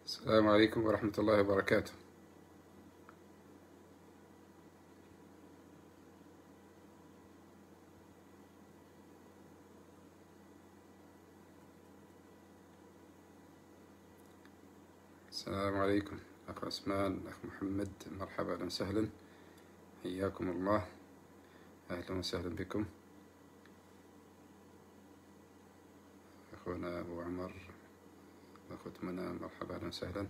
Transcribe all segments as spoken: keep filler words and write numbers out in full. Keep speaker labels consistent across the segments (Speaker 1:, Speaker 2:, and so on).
Speaker 1: السلام عليكم ورحمة الله وبركاته. السلام عليكم أخ عثمان، أخ محمد، مرحبا، أهلا وسهلا، حياكم الله، أهلا وسهلا بكم. أخونا أبو عمر، أخوة منى، مرحبا، أهلا وسهلا.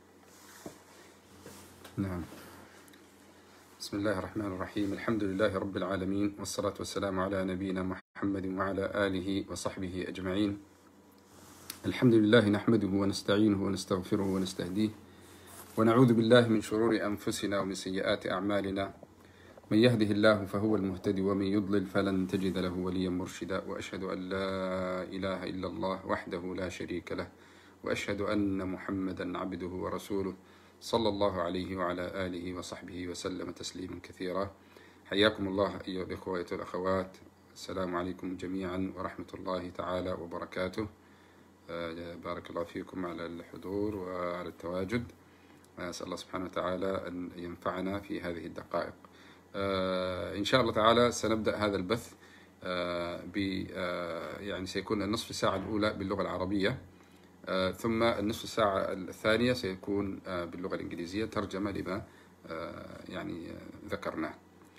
Speaker 1: نعم، بسم الله الرحمن الرحيم، الحمد لله رب العالمين، والصلاة والسلام على نبينا محمد وعلى آله وصحبه أجمعين. الحمد لله نحمده ونستعينه ونستغفره ونستهديه، ونعوذ بالله من شرور أنفسنا ومن سيئات أعمالنا، من يهده الله فهو المهتدي ومن يضلل فلن تجد له وليا مرشدا، وأشهد أن لا إله إلا الله وحده لا شريك له، وأشهد أن محمدا عبده ورسوله صلى الله عليه وعلى آله وصحبه وسلم تسليما كثيرا. حياكم الله أيها الإخوة والأخوات، السلام عليكم جميعا ورحمة الله تعالى وبركاته. بارك الله فيكم على الحضور وعلى التواجد. أسأل الله سبحانه وتعالى أن ينفعنا في هذه الدقائق. إن شاء الله تعالى سنبدأ هذا البث ب يعني سيكون النصف ساعة الأولى باللغة العربية، ثم النصف ساعة الثانية سيكون باللغة الإنجليزية ترجمة لما يعني ذكرناه.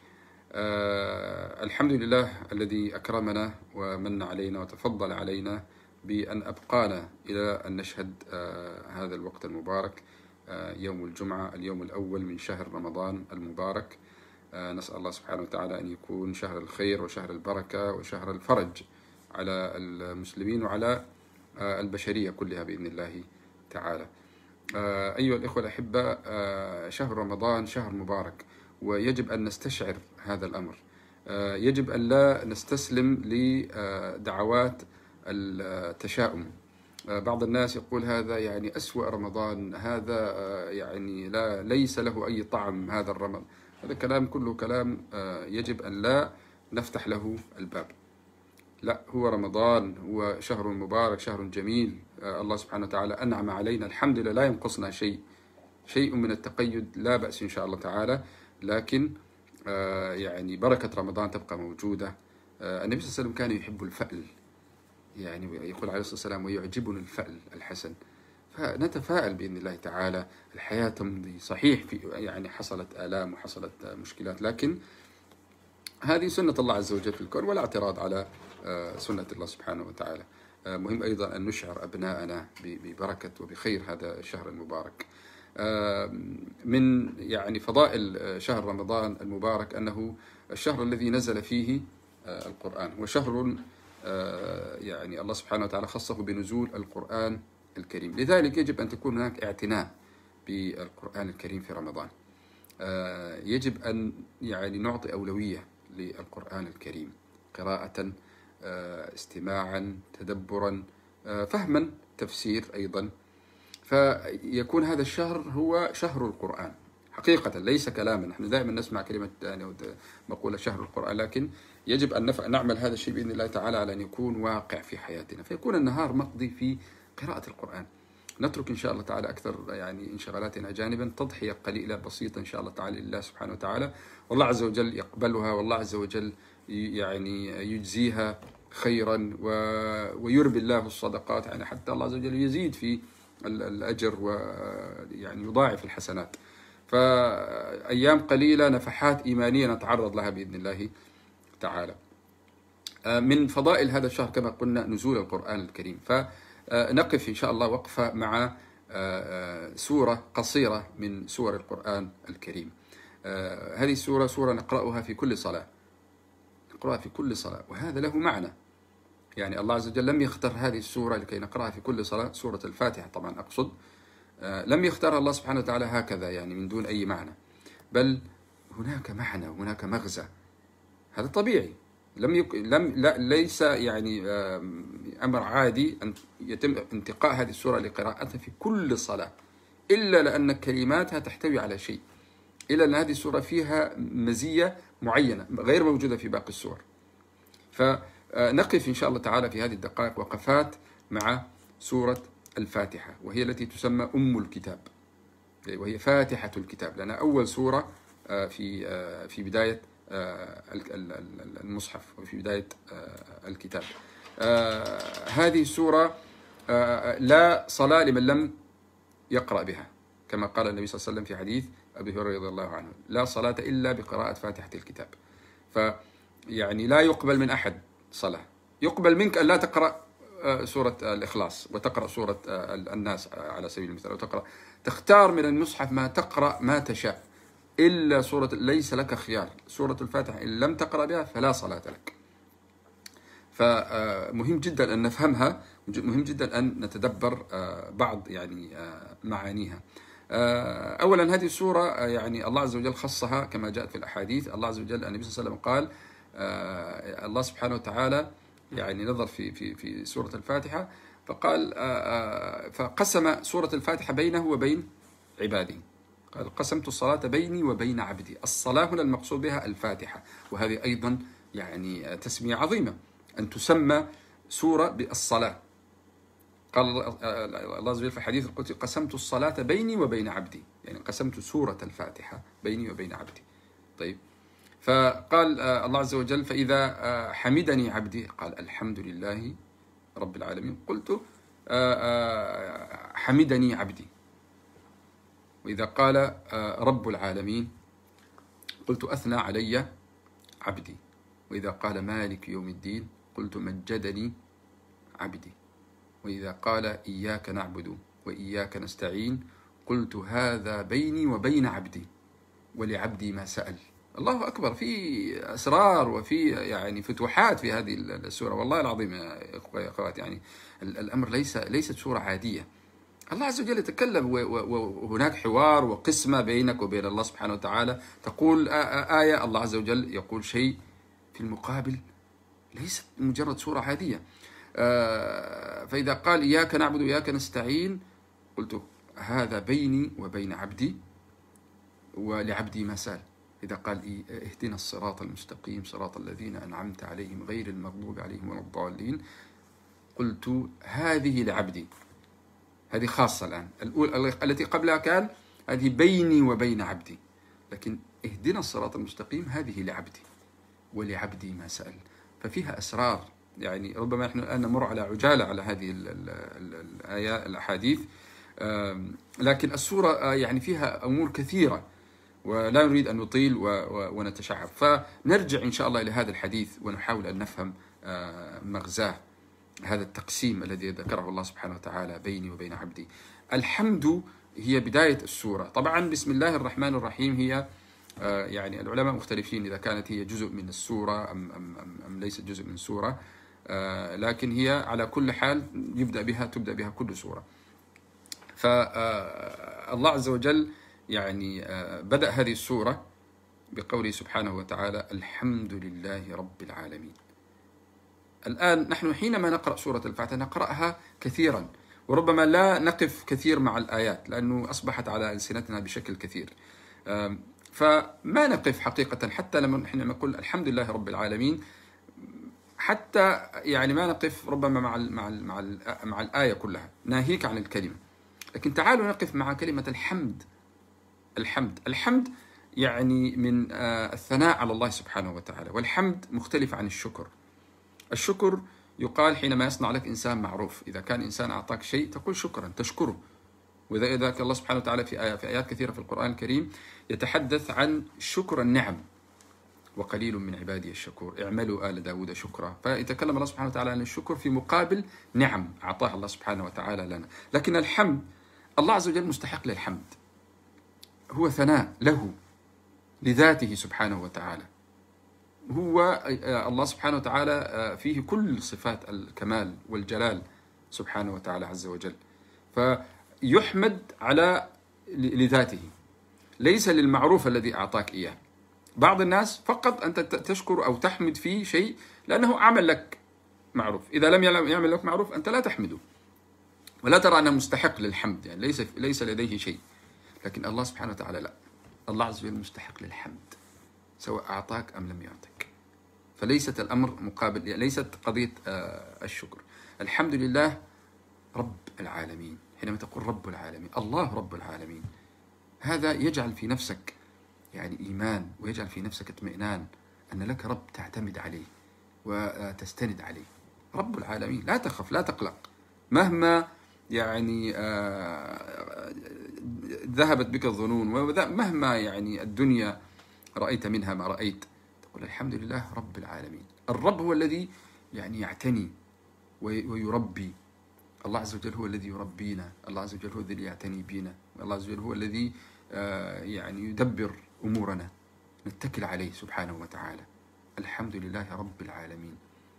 Speaker 1: الحمد لله الذي أكرمنا ومن علينا وتفضل علينا بأن أبقانا إلى أن نشهد هذا الوقت المبارك، يوم الجمعة، اليوم الأول من شهر رمضان المبارك. نسأل الله سبحانه وتعالى أن يكون شهر الخير وشهر البركة وشهر الفرج على المسلمين وعلى البشرية كلها بإذن الله تعالى. أيها الإخوة الأحبة، شهر رمضان شهر مبارك، ويجب أن نستشعر هذا الأمر. يجب أن لا نستسلم لدعوات التشاؤم. بعض الناس يقول هذا يعني أسوأ رمضان، هذا يعني لا ليس له أي طعم هذا الرمضان. هذا كلام كله كلام يجب أن لا نفتح له الباب. لا، هو رمضان هو شهر مبارك، شهر جميل، الله سبحانه وتعالى أنعم علينا، الحمد لله، لا ينقصنا شيء شيء من التقيد، لا بأس إن شاء الله تعالى، لكن يعني بركة رمضان تبقى موجودة. النبي صلى الله عليه وسلم كان يحب الفأل، يعني يقول عليه الصلاة والسلام ويعجبني الفأل الحسن. فنتفائل بإذن الله تعالى. الحياة تمضي، صحيح في يعني حصلت آلام وحصلت مشكلات، لكن هذه سنة الله عز وجل في الكون، ولا اعتراض على سنة الله سبحانه وتعالى. مهم أيضا أن نشعر أبناءنا ببركة وبخير هذا الشهر المبارك. من يعني فضائل شهر رمضان المبارك أنه الشهر الذي نزل فيه القرآن، وشهر يعني الله سبحانه وتعالى خصه بنزول القرآن الكريم، لذلك يجب أن تكون هناك اعتناء بالقرآن الكريم في رمضان. يجب أن يعني نعطي أولوية للقرآن الكريم، قراءة، استماعا، تدبرا، فهما، تفسير أيضا. فيكون هذا الشهر هو شهر القرآن حقيقة، ليس كلاما. نحن دائما نسمع كلمة يعني مقولة شهر القرآن، لكن يجب أن نعمل هذا الشيء بإذن الله تعالى على أن يكون واقع في حياتنا، فيكون النهار مقضي في قراءة القرآن. نترك إن شاء الله تعالى أكثر يعني انشغالاتنا جانبا، تضحية قليلة بسيطة إن شاء الله تعالى لله سبحانه وتعالى، والله عز وجل يقبلها، والله عز وجل يعني يجزيها خيرا، ويربي الله الصدقات، يعني حتى الله عز وجل يزيد في الأجر ويعني يضاعف الحسنات. فأيام قليلة نفحات إيمانية نتعرض لها بإذن الله تعالى. من فضائل هذا الشهر كما قلنا نزول القرآن الكريم، فنقف إن شاء الله وقفة مع سورة قصيرة من سور القرآن الكريم. هذه السورة سورة نقرأها في كل صلاة، نقرأها في كل صلاة، وهذا له معنى. يعني الله عز وجل لم يختار هذه السورة لكي نقرأها في كل صلاة، سورة الفاتحة طبعا أقصد، لم يختارها الله سبحانه وتعالى هكذا يعني من دون أي معنى، بل هناك معنى وهناك مغزى. هذا طبيعي، لم يك... لم لا ليس يعني أمر عادي أن يتم انتقاء هذه السورة لقراءتها في كل صلاة، إلا لأن كلماتها تحتوي على شيء، إلا أن هذه السورة فيها مزية معينة غير موجودة في باقي السور. فنقف إن شاء الله تعالى في هذه الدقائق وقفات مع سورة الفاتحة، وهي التي تسمى أم الكتاب، وهي فاتحة الكتاب، لأنها أول سورة في في بداية المصحف وفي بداية الكتاب. هذه السورة لا صلاة لمن لم يقرأ بها، كما قال النبي صلى الله عليه وسلم في حديث أبي هريرة رضي الله عنه: لا صلاة إلا بقراءة فاتحة الكتاب. فيعني لا يقبل من أحد صلاة، يقبل منك أن لا تقرأ سورة الإخلاص وتقرأ سورة الناس على سبيل المثال، وتقرأ تختار من المصحف ما تقرأ ما تشاء، إلا سورة، ليس لك خيار، سورة الفاتحة إن لم تقرأ بها فلا صلاة لك. فمهم جدا أن نفهمها، مهم جدا أن نتدبر بعض يعني معانيها. أولا هذه السورة يعني الله عز وجل خصها كما جاءت في الأحاديث. الله عز وجل، النبي صلى الله عليه وسلم قال الله سبحانه وتعالى يعني نظر في في في سورة الفاتحة فقال فقسم سورة الفاتحة بينه وبين عباده، قال: قسمت الصلاة بيني وبين عبدي. الصلاة هنا المقصود بها الفاتحة، وهذه أيضا يعني تسمية عظيمة أن تسمى سورة بالصلاة. قال الله عز وجل في الحديث القدسي: قسمت الصلاة بيني وبين عبدي، يعني قسمت سورة الفاتحة بيني وبين عبدي. طيب، فقال الله عز وجل: فإذا حمدني عبدي قال: الحمد لله رب العالمين، قلت حمدني عبدي. وإذا قال رب العالمين قلت أثنى علي عبدي. وإذا قال مالك يوم الدين قلت مجدني عبدي. وإذا قال إياك نعبد وإياك نستعين قلت هذا بيني وبين عبدي ولعبدي ما سأل. الله أكبر، في أسرار وفي يعني فتوحات في هذه السورة، والله العظيم يا أخوات. يعني الأمر ليس ليست سورة عادية. الله عز وجل يتكلم، وهناك حوار وقسمة بينك وبين الله سبحانه وتعالى. تقول آية، الله عز وجل يقول شيء في المقابل، ليست مجرد سورة عادية. فإذا قال إياك نعبد وإياك نستعين قلت هذا بيني وبين عبدي ولعبدي ما سأل. إذا قال اهدنا الصراط المستقيم صراط الذين أنعمت عليهم غير المغضوب عليهم ولا الضالين قلت هذه لعبدي. هذه خاصة الآن. الأولى التي قبلها كان هذه بيني وبين عبدي، لكن اهدنا الصراط المستقيم هذه لعبدي ولعبدي ما سأل. ففيها أسرار، يعني ربما نحن الآن نمر على عجالة على هذه الآيات الأحاديث، لكن السورة يعني فيها أمور كثيرة ولا نريد أن نطيل ونتشعب. فنرجع إن شاء الله إلى هذا الحديث ونحاول أن نفهم مغزاه، هذا التقسيم الذي ذكره الله سبحانه وتعالى بيني وبين عبدي. الحمد هي بداية السورة. طبعا بسم الله الرحمن الرحيم هي يعني العلماء مختلفين إذا كانت هي جزء من السورة أم, أم, أم, أم ليست جزء من السورة، لكن هي على كل حال يبدأ بها تبدأ بها كل سورة. فالله عز وجل يعني بدأ هذه السورة بقوله سبحانه وتعالى: الحمد لله رب العالمين. الآن نحن حينما نقرأ سورة الفاتحة نقرأها كثيرا، وربما لا نقف كثير مع الآيات لأنه أصبحت على ألسنتنا بشكل كثير، فما نقف حقيقة حتى لما نحن نقول الحمد لله رب العالمين، حتى يعني ما نقف ربما مع ال مع ال مع ال مع الآية كلها، ناهيك عن الكلمة. لكن تعالوا نقف مع كلمة الحمد. الحمد الحمد يعني من الثناء على الله سبحانه وتعالى، والحمد مختلف عن الشكر. الشكر يقال حينما يصنع لك إنسان معروف، إذا كان إنسان أعطاك شيء تقول شكرا، تشكره. وإذا إذا الله سبحانه وتعالى في آيات في آيات كثيرة في القرآن الكريم يتحدث عن شكر النعم، وقليل من عبادي الشكور، اعملوا آل داود شكرا. فيتكلم الله سبحانه وتعالى عن الشكر في مقابل نعم أعطاها الله سبحانه وتعالى لنا. لكن الحمد الله عز وجل مستحق للحمد، هو ثناء له لذاته سبحانه وتعالى. هو الله سبحانه وتعالى فيه كل صفات الكمال والجلال سبحانه وتعالى عز وجل، فيحمد على لذاته ليس للمعروف الذي أعطاك إياه. بعض الناس فقط أنت تشكر أو تحمد فيه شيء لأنه عمل لك معروف، إذا لم يعمل لك معروف أنت لا تحمده ولا ترى أنه مستحق للحمد، يعني ليس ليس لديه شيء. لكن الله سبحانه وتعالى لا، الله عز وجل مستحق للحمد سواء أعطاك أم لم يعطك. فليست الأمر مقابل، يعني ليست قضية الشكر. الحمد لله رب العالمين. حينما تقول رب العالمين، الله رب العالمين، هذا يجعل في نفسك يعني إيمان، ويجعل في نفسك اطمئنان أن لك رب تعتمد عليه وتستند عليه. رب العالمين، لا تخف، لا تقلق، مهما يعني آه ذهبت بك الظنون، ومهما يعني الدنيا رأيت منها ما رأيت، تقول الحمد لله رب العالمين. الرب هو الذي يعني يعتني ويربي. الله عز وجل هو الذي يربينا، الله عز وجل هو الذي يعتني بنا، الله عز وجل هو الذي آه يعني يدبر أمورنا، نتكل عليه سبحانه وتعالى. الحمد لله رب العالمين.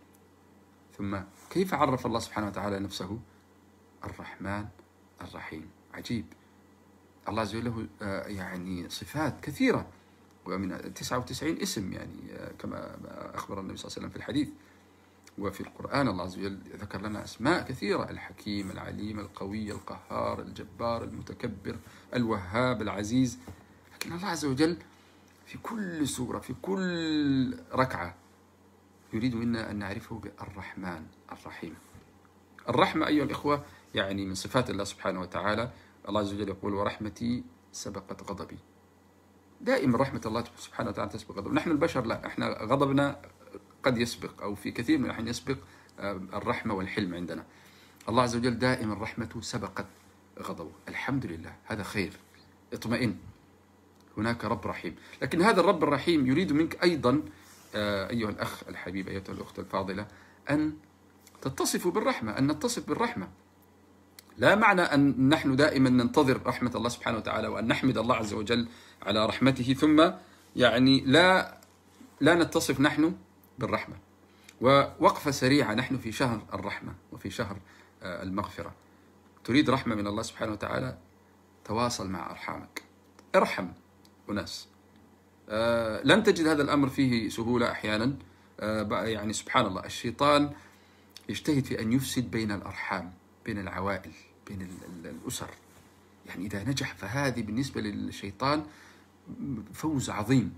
Speaker 1: ثم كيف عرف الله سبحانه وتعالى نفسه؟ الرحمن الرحيم. عجيب، الله عز وجل له آه يعني صفات كثيرة، ومن تسعة وتسعين اسم يعني آه كما أخبر النبي صلى الله عليه وسلم في الحديث. وفي القرآن الله عز وجل ذكر لنا أسماء كثيرة: الحكيم، العليم، القوي، القهار، الجبار، المتكبر، الوهاب، العزيز. لكن الله عز وجل في كل سورة، في كل ركعة، يريد منا أن نعرفه بالرحمن الرحيم. الرحمة أيها الإخوة يعني من صفات الله سبحانه وتعالى. الله عز وجل يقول: ورحمتي سبقت غضبي. دائما رحمة الله سبحانه وتعالى تسبق غضبه. نحن البشر لا، احنا غضبنا قد يسبق، أو في كثير من الأحيان يسبق الرحمة والحلم عندنا. الله عز وجل دائما رحمته سبقت غضبه. الحمد لله، هذا خير، اطمئن، هناك رب رحيم. لكن هذا الرب الرحيم يريد منك أيضا أيها الأخ الحبيب، أيتها الأخت الفاضلة، أن تتصفوا بالرحمة، أن نتصف بالرحمة. لا معنى أن نحن دائما ننتظر رحمة الله سبحانه وتعالى وأن نحمد الله عز وجل على رحمته، ثم يعني لا لا نتصف نحن بالرحمة. ووقفة سريعة، نحن في شهر الرحمة وفي شهر المغفرة. تريد رحمة من الله سبحانه وتعالى، تواصل مع أرحامك، ارحم أناس. آه لن تجد هذا الأمر فيه سهولة أحيانا. آه يعني سبحان الله، الشيطان يجتهد في أن يفسد بين الأرحام، بين العوائل، بين الأسر. يعني إذا نجح فهذه بالنسبة للشيطان فوز عظيم.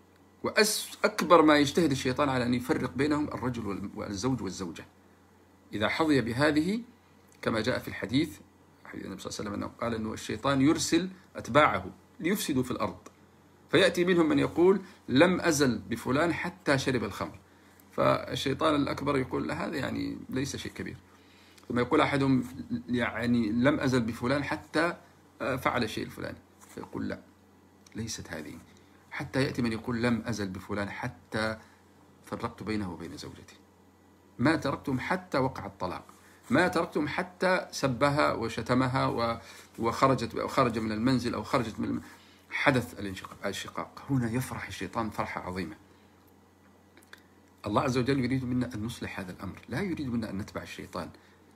Speaker 1: وأكبر ما يجتهد الشيطان على أن يفرق بينهم الرجل والزوج والزوجة. إذا حظي بهذه، كما جاء في الحديث حديث النبي صلى الله عليه وسلم أنه قال أنه الشيطان يرسل أتباعه ليفسدوا في الأرض، فيأتي منهم من يقول: لم أزل بفلان حتى شرب الخمر. فالشيطان الأكبر يقول: هذا يعني ليس شيء كبير. ثم يقول أحدهم: يعني لم أزل بفلان حتى فعل الشيء الفلاني. فيقول: لا، ليست هذه. حتى يأتي من يقول: لم أزل بفلان حتى فرقت بينه وبين زوجتي. ما تركتم حتى وقع الطلاق، ما تركتم حتى سبها وشتمها وخرجت وخرج من المنزل أو خرجت من حدث الانشقاق. هنا يفرح الشيطان فرحة عظيمة. الله عز وجل يريد منا أن نصلح هذا الأمر، لا يريد منا أن نتبع الشيطان.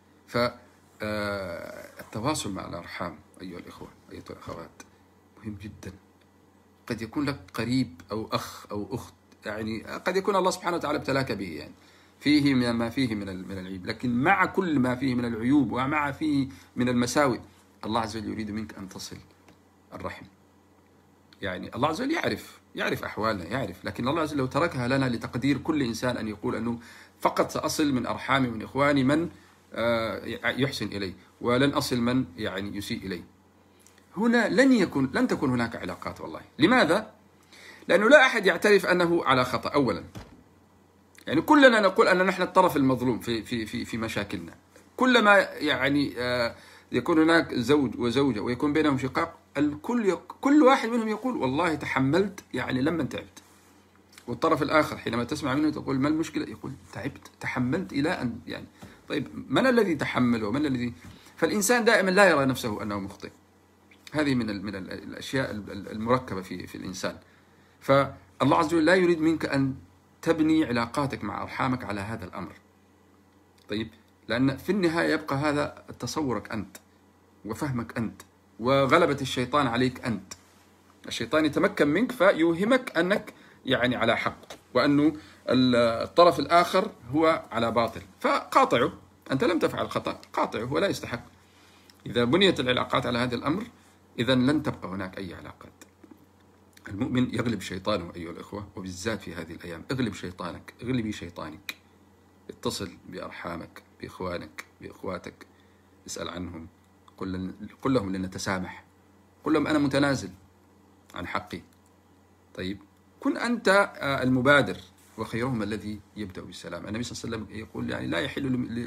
Speaker 1: فالتواصل مع الأرحام أيها الإخوة أيها الأخوات مهم جدا. قد يكون لك قريب أو أخ أو أخت، يعني قد يكون الله سبحانه وتعالى ابتلاك به، يعني فيه ما فيه من من العيب، لكن مع كل ما فيه من العيوب ومع فيه من المساوئ، الله عز وجل يريد منك أن تصل الرحم. يعني الله عز وجل يعرف يعرف أحوالنا، يعرف، لكن الله عز وجل لو تركها لنا لتقدير كل إنسان أن يقول أنه فقط سأصل من أرحامي ومن إخواني من يحسن إلي، ولن أصل من يعني يسيء إلي، هنا لن يكون لن تكون هناك علاقات. والله لماذا؟ لأنه لا أحد يعترف أنه على خطأ. أولا يعني كلنا نقول أن نحن الطرف المظلوم في في في في مشاكلنا. كلما يعني يكون هناك زوج وزوجة ويكون بينهم شقاق، الكل يق... كل واحد منهم يقول: والله تحملت يعني لما تعبت. والطرف الآخر حينما تسمع منه تقول: ما المشكلة؟ يقول: تعبت، تحملت إلى أن يعني. طيب من الذي تحمل ومن الذي؟ فالإنسان دائما لا يرى نفسه أنه مخطئ. هذه من ال... من الأشياء المركبة في في الإنسان. فالله عز وجل لا يريد منك أن تبني علاقاتك مع أرحامك على هذا الأمر. طيب، لأن في النهاية يبقى هذا تصورك أنت وفهمك أنت، وغلبة الشيطان عليك أنت. الشيطان يتمكن منك فيوهمك أنك يعني على حق، وأنه الطرف الآخر هو على باطل، فقاطعه. أنت لم تفعل خطأ، قاطعه ولا يستحق. إذا بنيت العلاقات على هذا الأمر، إذا لن تبقى هناك أي علاقات. المؤمن يغلب شيطانه أيها الأخوة، وبالذات في هذه الأيام. اغلب شيطانك، اغلبي شيطانك. اتصل بأرحامك، بإخوانك، بإخواتك. اسأل عنهم، قل قل لهم لنتسامح، قل لهم أنا متنازل عن حقي. طيب كن أنت المبادر، وخيرهم الذي يبدأ بالسلام. النبي صلى الله عليه وسلم يقول يعني لا يحل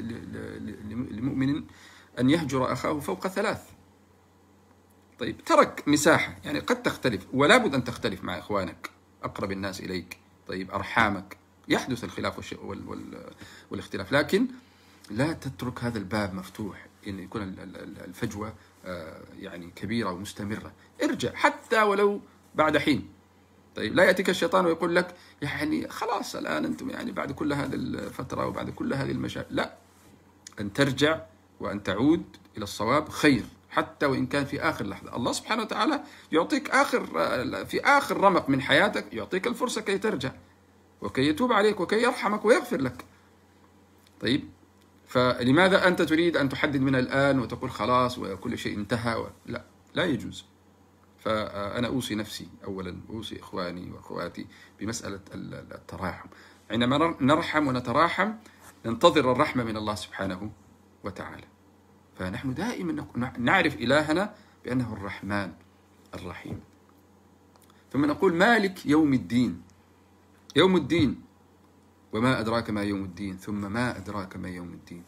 Speaker 1: لمؤمن أن يهجر أخاه فوق ثلاث. طيب ترك مساحة، يعني قد تختلف ولا بد أن تختلف مع إخوانك أقرب الناس إليك، طيب أرحامك، يحدث الخلاف والاختلاف، لكن لا تترك هذا الباب مفتوح إن يكون الفجوة يعني كبيرة ومستمرة. ارجع حتى ولو بعد حين. طيب لا يأتيك الشيطان ويقول لك يعني خلاص الآن أنتم يعني بعد كل هذه الفترة وبعد كل هذه المشاكل، لا، أن ترجع وأن تعود إلى الصواب خير، حتى وإن كان في آخر لحظة. الله سبحانه وتعالى يعطيك آخر في آخر رمق من حياتك، يعطيك الفرصة كي ترجع وكي يتوب عليك وكي يرحمك ويغفر لك. طيب فلماذا أنت تريد أن تحدد من الآن وتقول خلاص وكل شيء انتهى و... لا لا يجوز. فأنا أوصي نفسي أولا، أوصي إخواني وأخواتي بمسألة التراحم. عندما نرحم ونتراحم ننتظر الرحمة من الله سبحانه وتعالى. فنحن دائما نعرف إلهنا بأنه الرحمن الرحيم. ثم نقول مالك يوم الدين، يوم الدين وما أدراك ما يوم الدين، ثم ما أدراك ما يوم الدين،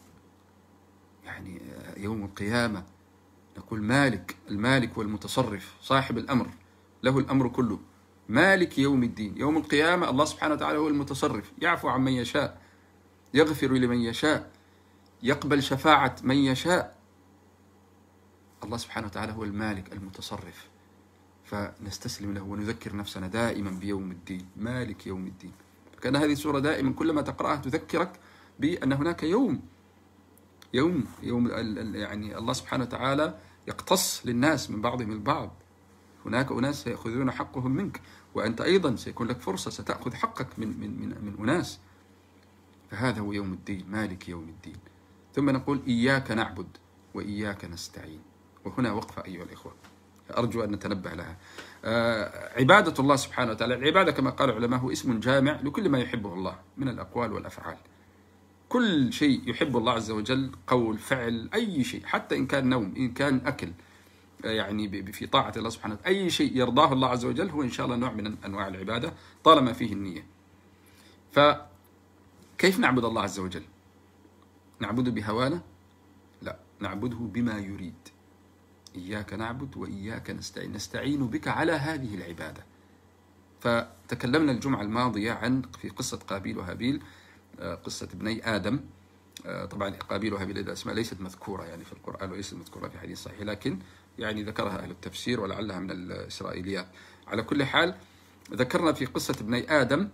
Speaker 1: يعني يوم القيامة. نقول مالك، المالك والمتصرف صاحب الأمر، له الأمر كله، مالك يوم الدين. يوم القيامة الله سبحانه وتعالى هو المتصرف، يعفو عن من يشاء، يغفر لمن يشاء، يقبل شفاعة من يشاء. الله سبحانه وتعالى هو المالك المتصرف، فنستسلم له ونذكر نفسنا دائما بيوم الدين، مالك يوم الدين. كان هذه السورة دائما كلما تقرأها تذكرك بأن هناك يوم يوم يوم يعني الله سبحانه وتعالى يقتص للناس من بعضهم البعض. هناك أناس سيأخذون حقهم منك، وأنت أيضا سيكون لك فرصة ستأخذ حقك من من من, من أناس. فهذا هو يوم الدين، مالك يوم الدين. ثم نقول إياك نعبد وإياك نستعين. وهنا وقفة أيها الإخوة أرجو أن نتنبه لها. آه عبادة الله سبحانه وتعالى، العبادة كما قال العلماء هو اسم جامع لكل ما يحبه الله من الأقوال والأفعال. كل شيء يحب الله عز وجل، قول، فعل، أي شيء، حتى إن كان نوم، إن كان أكل، يعني في طاعة الله سبحانه وتعالى، أي شيء يرضاه الله عز وجل هو إن شاء الله نوع من أنواع العبادة طالما فيه النية. فكيف نعبد الله عز وجل؟ نعبده بهوانا؟ لا، نعبده بما يريد. إياك نعبد وإياك نستعين، نستعين بك على هذه العبادة. فتكلمنا الجمعة الماضية عن في قصة قابيل وهابيل، قصة ابني آدم. طبعا قابيل وهابيل الأسماء ليست مذكورة يعني في القرآن وليست مذكورة في حديث صحيح، لكن يعني ذكرها أهل التفسير ولعلها من الإسرائيليات. على كل حال ذكرنا في قصة ابني آدم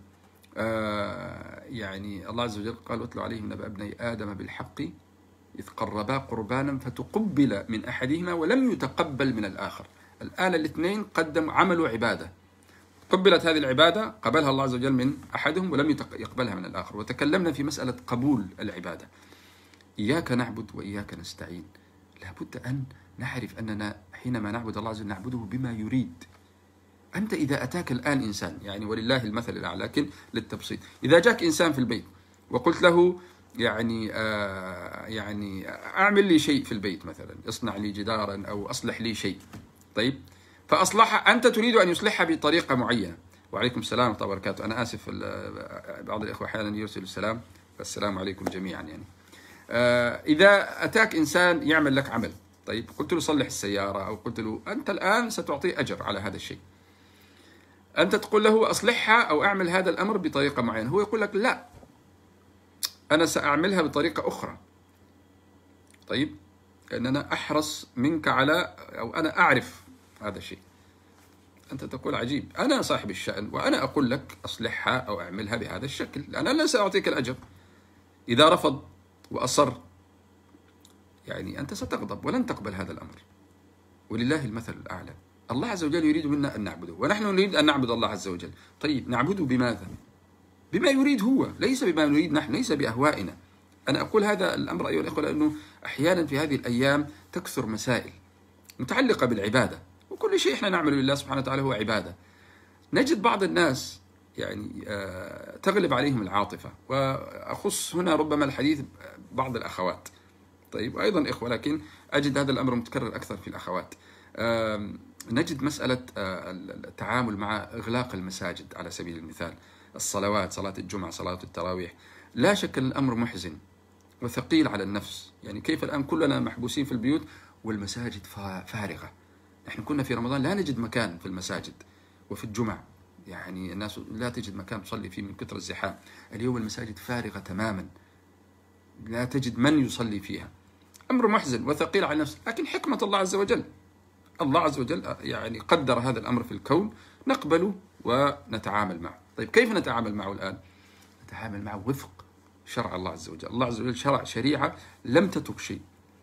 Speaker 1: يعني الله عز وجل قال واتلو عليهم نبأ ابني آدم بالحق إذ قربا قربانا فتقبل من أحدهما ولم يتقبل من الآخر. الآن الاثنين قدموا عملوا عبادة، قبلت هذه العبادة، قبلها الله عز وجل من أحدهم ولم يقبلها من الآخر. وتكلمنا في مسألة قبول العبادة. إياك نعبد وإياك نستعين، لابد أن نعرف أننا حينما نعبد الله عز وجل نعبده بما يريد. أنت إذا أتاك الآن إنسان، يعني ولله المثل الأعلى لكن للتبسيط، إذا جاك إنسان في البيت وقلت له يعني آه يعني أعمل لي شيء في البيت، مثلا اصنع لي جدارا أو أصلح لي شيء، طيب فأصلح، أنت تريد أن يصلحها بطريقة معينة. وعليكم السلام ورحمة الله وبركاته. أنا آسف بعض الإخوة أحيانا يرسل السلام، فالسلام عليكم جميعا. يعني آه إذا أتاك إنسان يعمل لك عمل، طيب قلت له صلح السيارة أو قلت له أنت الآن ستعطيه أجر على هذا الشيء، أنت تقول له أصلحها أو أعمل هذا الأمر بطريقة معينة، هو يقول لك لا أنا سأعملها بطريقة أخرى. طيب لأن أنا أحرص منك على، أو أنا أعرف هذا الشيء. أنت تقول عجيب، أنا صاحب الشأن وأنا أقول لك أصلحها أو أعملها بهذا الشكل لأن أنا سأعطيك الأجر. إذا رفض وأصر يعني أنت ستغضب ولن تقبل هذا الأمر. ولله المثل الأعلى. الله عز وجل يريد منا أن نعبده ونحن نريد أن نعبد الله عز وجل. طيب نعبده بماذا؟ بما يريد هو، ليس بما نريد نحن، ليس بأهوائنا. أنا أقول هذا الأمر أيها الأخوة لأنه أحيانا في هذه الأيام تكثر مسائل متعلقة بالعبادة، وكل شيء إحنا نعمله لله سبحانه وتعالى هو عبادة. نجد بعض الناس يعني تغلب عليهم العاطفة، وأخص هنا ربما الحديث بعض الأخوات. طيب، وأيضا إخوة، لكن أجد هذا الأمر متكرر أكثر في الأخوات. نجد مسألة التعامل مع إغلاق المساجد على سبيل المثال، الصلوات، صلاة الجمعة، صلاة التراويح، لا شك أن الأمر محزن وثقيل على النفس. يعني كيف الآن كلنا محبوسين في البيوت والمساجد فارغة؟ نحن كنا في رمضان لا نجد مكان في المساجد، وفي الجمعة يعني الناس لا تجد مكان تصلي فيه من كثر الزحام. اليوم المساجد فارغة تماما، لا تجد من يصلي فيها. أمر محزن وثقيل على النفس، لكن حكمة الله عز وجل، الله عز وجل يعني قدر هذا الأمر في الكون، نقبله ونتعامل معه. طيب، كيف نتعامل معه الآن؟ نتعامل معه وفق شرع الله عز وجل. الله عز وجل شرع شريعة لم تترك شيء.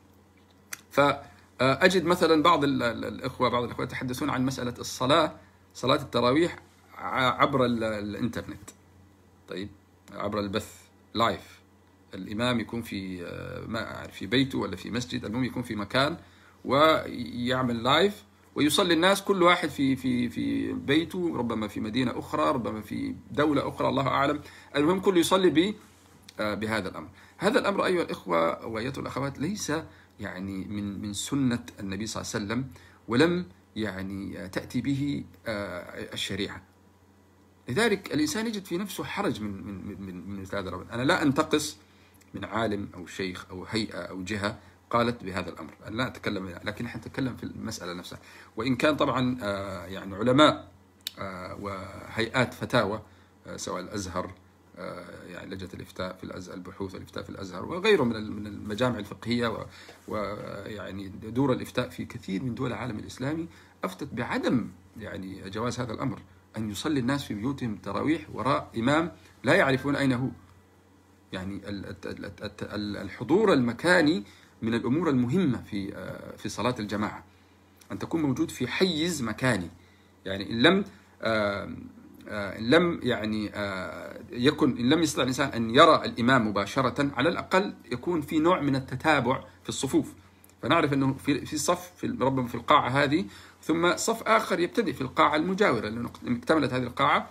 Speaker 1: فأجد مثلا بعض الإخوة بعض الإخوة يتحدثون عن مسألة الصلاة، صلاة التراويح عبر الإنترنت. طيب، عبر البث لايف، الإمام يكون في ما أعرف في بيته ولا في مسجد، المهم يكون في مكان ويعمل لايف ويصلي الناس، كل واحد في في في بيته، ربما في مدينة أخرى، ربما في دولة أخرى، الله أعلم. المهم كله يصلي ب بهذا الأمر. هذا الأمر أيها الإخوة وأيتها الأخوات ليس يعني من من سنة النبي صلى الله عليه وسلم، ولم يعني تأتي به الشريعة. لذلك الإنسان يجد في نفسه حرج من من من من مثل هذا الأمر. أنا لا أنتقص من عالم أو شيخ أو هيئة أو جهة قالت بهذا الأمر، أنا لا أتكلم، لكن نحن نتكلم في المسألة نفسها. وإن كان طبعا يعني علماء وهيئات فتاوى، سواء الأزهر، يعني لجنة الإفتاء في الأزهر، البحوث والإفتاء في الأزهر، وغيره من من المجامع الفقهية، ويعني دور الإفتاء في كثير من دول العالم الإسلامي، أفتت بعدم يعني جواز هذا الأمر، أن يصلي الناس في بيوتهم تراويح وراء إمام لا يعرفون أين هو. يعني الحضور المكاني من الأمور المهمة في في صلاة الجماعة، أن تكون موجود في حيز مكاني. يعني إن لم إن لم يعني يكن إن لم يستطع الإنسان أن يرى الإمام مباشرة، على الأقل يكون في نوع من التتابع في الصفوف، فنعرف أنه في في صف في ربما في القاعة هذه، ثم صف آخر يبتدئ في القاعة المجاورة، لأنه اكتملت هذه القاعة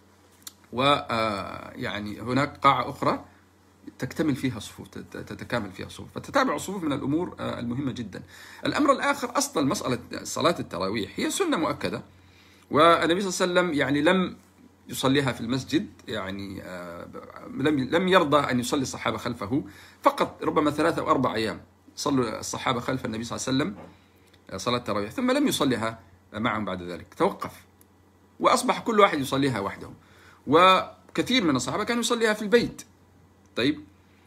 Speaker 1: ويعني هناك قاعة أخرى تكتمل فيها الصفوف، تتكامل فيها الصفوف، فتتابع الصفوف من الأمور المهمة جدا. الأمر الآخر، أصلا مسألة صلاة التراويح هي سنة مؤكدة، والنبي صلى الله عليه وسلم يعني لم يصليها في المسجد، يعني لم لم يرضى أن يصلي الصحابة خلفه، فقط ربما ثلاثة أو أربع أيام صلوا الصحابة خلف النبي صلى الله عليه وسلم صلاة التراويح، ثم لم يصليها معهم بعد ذلك، توقف وأصبح كل واحد يصليها وحده، وكثير من الصحابة كانوا يصليها في البيت. طيب،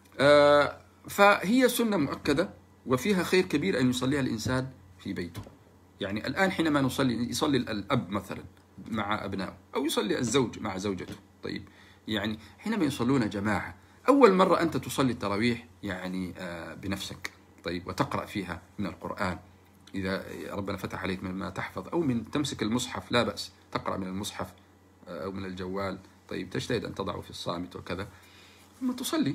Speaker 1: آه فهي سنة مؤكدة وفيها خير كبير أن يصليها الإنسان في بيته. يعني الآن حينما نصلي، يصلي الأب مثلا مع أبنائه، أو يصلي الزوج مع زوجته. طيب، يعني حينما يصلون جماعة، أول مرة أنت تصلي التراويح يعني آه بنفسك، طيب، وتقرأ فيها من القرآن، إذا ربنا فتح عليك مما تحفظ، أو من تمسك المصحف لا بأس، تقرأ من المصحف أو من الجوال، طيب، تجتهد أن تضعه في الصامت وكذا، ثم تصلي.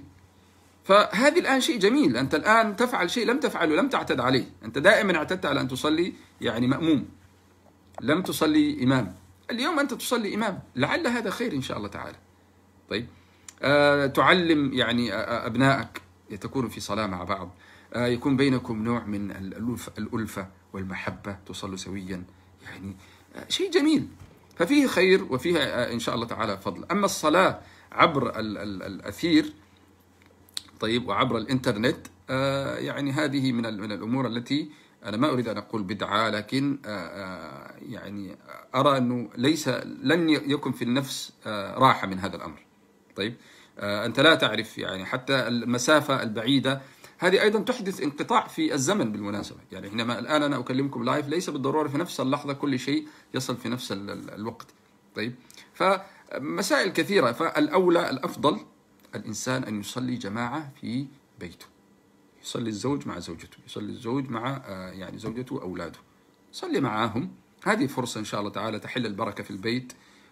Speaker 1: فهذه الآن شيء جميل، أنت الآن تفعل شيء لم تفعله، لم تعتد عليه. أنت دائما اعتدت على أن تصلي يعني مأموم، لم تصلي إمام. اليوم أنت تصلي إمام، لعل هذا خير إن شاء الله تعالى. طيب، آه تعلم يعني آه أبنائك تكونوا في صلاة مع بعض، آه يكون بينكم نوع من الألفة والمحبة، تصلوا سويا، يعني آه شيء جميل. ففيه خير وفيه آه إن شاء الله تعالى فضل. أما الصلاة عبر ال ال الأثير، طيب، وعبر الإنترنت، آه يعني هذه من من الأمور التي أنا ما أريد أن أقول بدعة، لكن آه يعني أرى أنه ليس لن يكن في النفس آه راحة من هذا الأمر. طيب، آه أنت لا تعرف يعني حتى المسافة البعيدة هذه أيضا تحدث انقطاع في الزمن بالمناسبة. يعني حينما الآن أنا أكلمكم لايف، ليس بالضرورة في نفس اللحظة كل شيء يصل في نفس الوقت. طيب، فمسائل كثيرة. فالأولى الأفضل الإنسان أن يصلي جماعة في بيته، يصلي الزوج مع زوجته، يصلي الزوج مع يعني زوجته وأولاده، صلي معاهم. هذه فرصة إن شاء الله تعالى تحل البركة في البيت،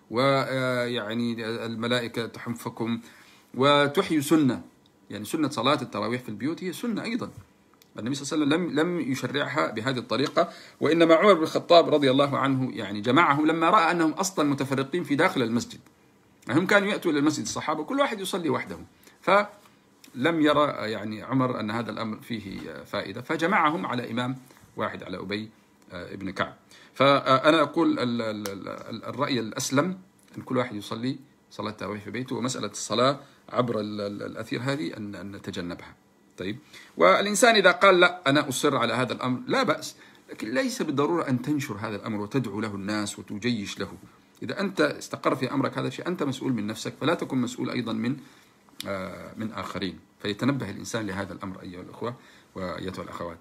Speaker 1: ويعني الملائكة تحفكم وتحيي سنة. يعني سنة صلاة التراويح في البيوت هي سنة أيضا، النبي صلى الله عليه وسلم لم لم يشرعها بهذه الطريقة، وإنما عمر بن الخطاب رضي الله عنه يعني جمعهم لما رأى أنهم أصلا متفرقين في داخل المسجد. هم كانوا يأتوا إلى المسجد الصحابة كل واحد يصلي وحده، ف لم يرى يعني عمر أن هذا الأمر فيه فائدة، فجمعهم على إمام واحد، على أبي ابن كعب. فأنا أقول الرأي الأسلم أن كل واحد يصلي صلاة التراويح في بيته، ومسألة الصلاة عبر الأثير هذه أن نتجنبها. طيب، والإنسان إذا قال لا أنا أصر على هذا الأمر لا بأس، لكن ليس بالضرورة أن تنشر هذا الأمر وتدعو له الناس وتجيش له. إذا أنت استقر في أمرك هذا الشيء أنت مسؤول من نفسك، فلا تكن مسؤول أيضا من من آخرين. فيتنبه الإنسان لهذا الأمر أيها الأخوة وأيتها الأخوات.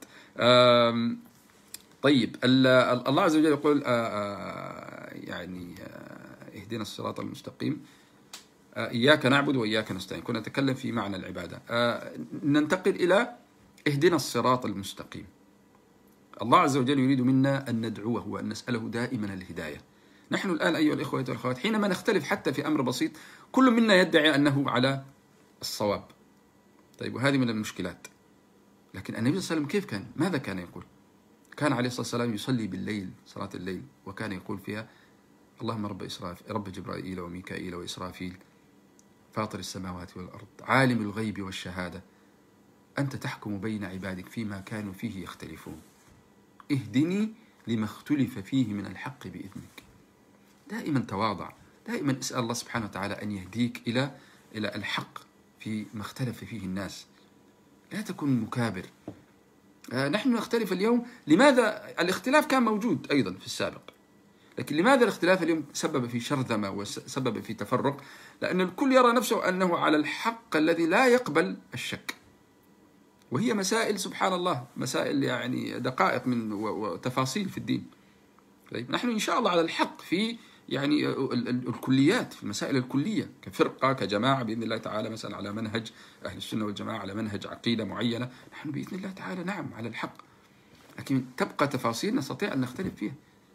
Speaker 1: طيب، الله عز وجل يقول يعني اهدنا الصراط المستقيم، إياك نعبد وإياك نستعين. كنا نتكلم في معنى العبادة، ننتقل إلى اهدنا الصراط المستقيم. الله عز وجل يريد منا أن ندعوه وأن نسأله دائما الهداية. نحن الآن أيها الإخوة والأخوات حينما نختلف حتى في أمر بسيط كل منا يدعي أنه على الصواب. طيب، وهذه من المشكلات. لكن النبي صلى الله عليه وسلم كيف كان؟ ماذا كان يقول؟ كان عليه الصلاة والسلام يصلي بالليل صلاة الليل، وكان يقول فيها اللهم رب إسرافيل، رب جبرائيل وميكائيل وإسرافيل، فاطر السماوات والأرض، عالم الغيب والشهادة، أنت تحكم بين عبادك فيما كانوا فيه يختلفون، اهدني لما اختلف فيه من الحق بإذنك. دائما تواضع، دائما اسأل الله سبحانه وتعالى أن يهديك إلى إلى الحق فيما اختلف فيه الناس. لا تكن مكابر. نحن نختلف اليوم، لماذا؟ الاختلاف كان موجود أيضا في السابق، لكن لماذا الاختلاف اليوم سبب في شرذمة وسبب في تفرق؟ لأن الكل يرى نفسه أنه على الحق الذي لا يقبل الشك، وهي مسائل سبحان الله، مسائل يعني دقائق من وتفاصيل في الدين. طيب، نحن إن شاء الله على الحق في يعني الكليات، في المسائل الكلية كفرقة كجماعة بإذن الله تعالى، مثلا على منهج أهل السنة والجماعة، على منهج عقيدة معينة، نحن بإذن الله تعالى نعم على الحق، لكن تبقى تفاصيل نستطيع أن نختلف فيها.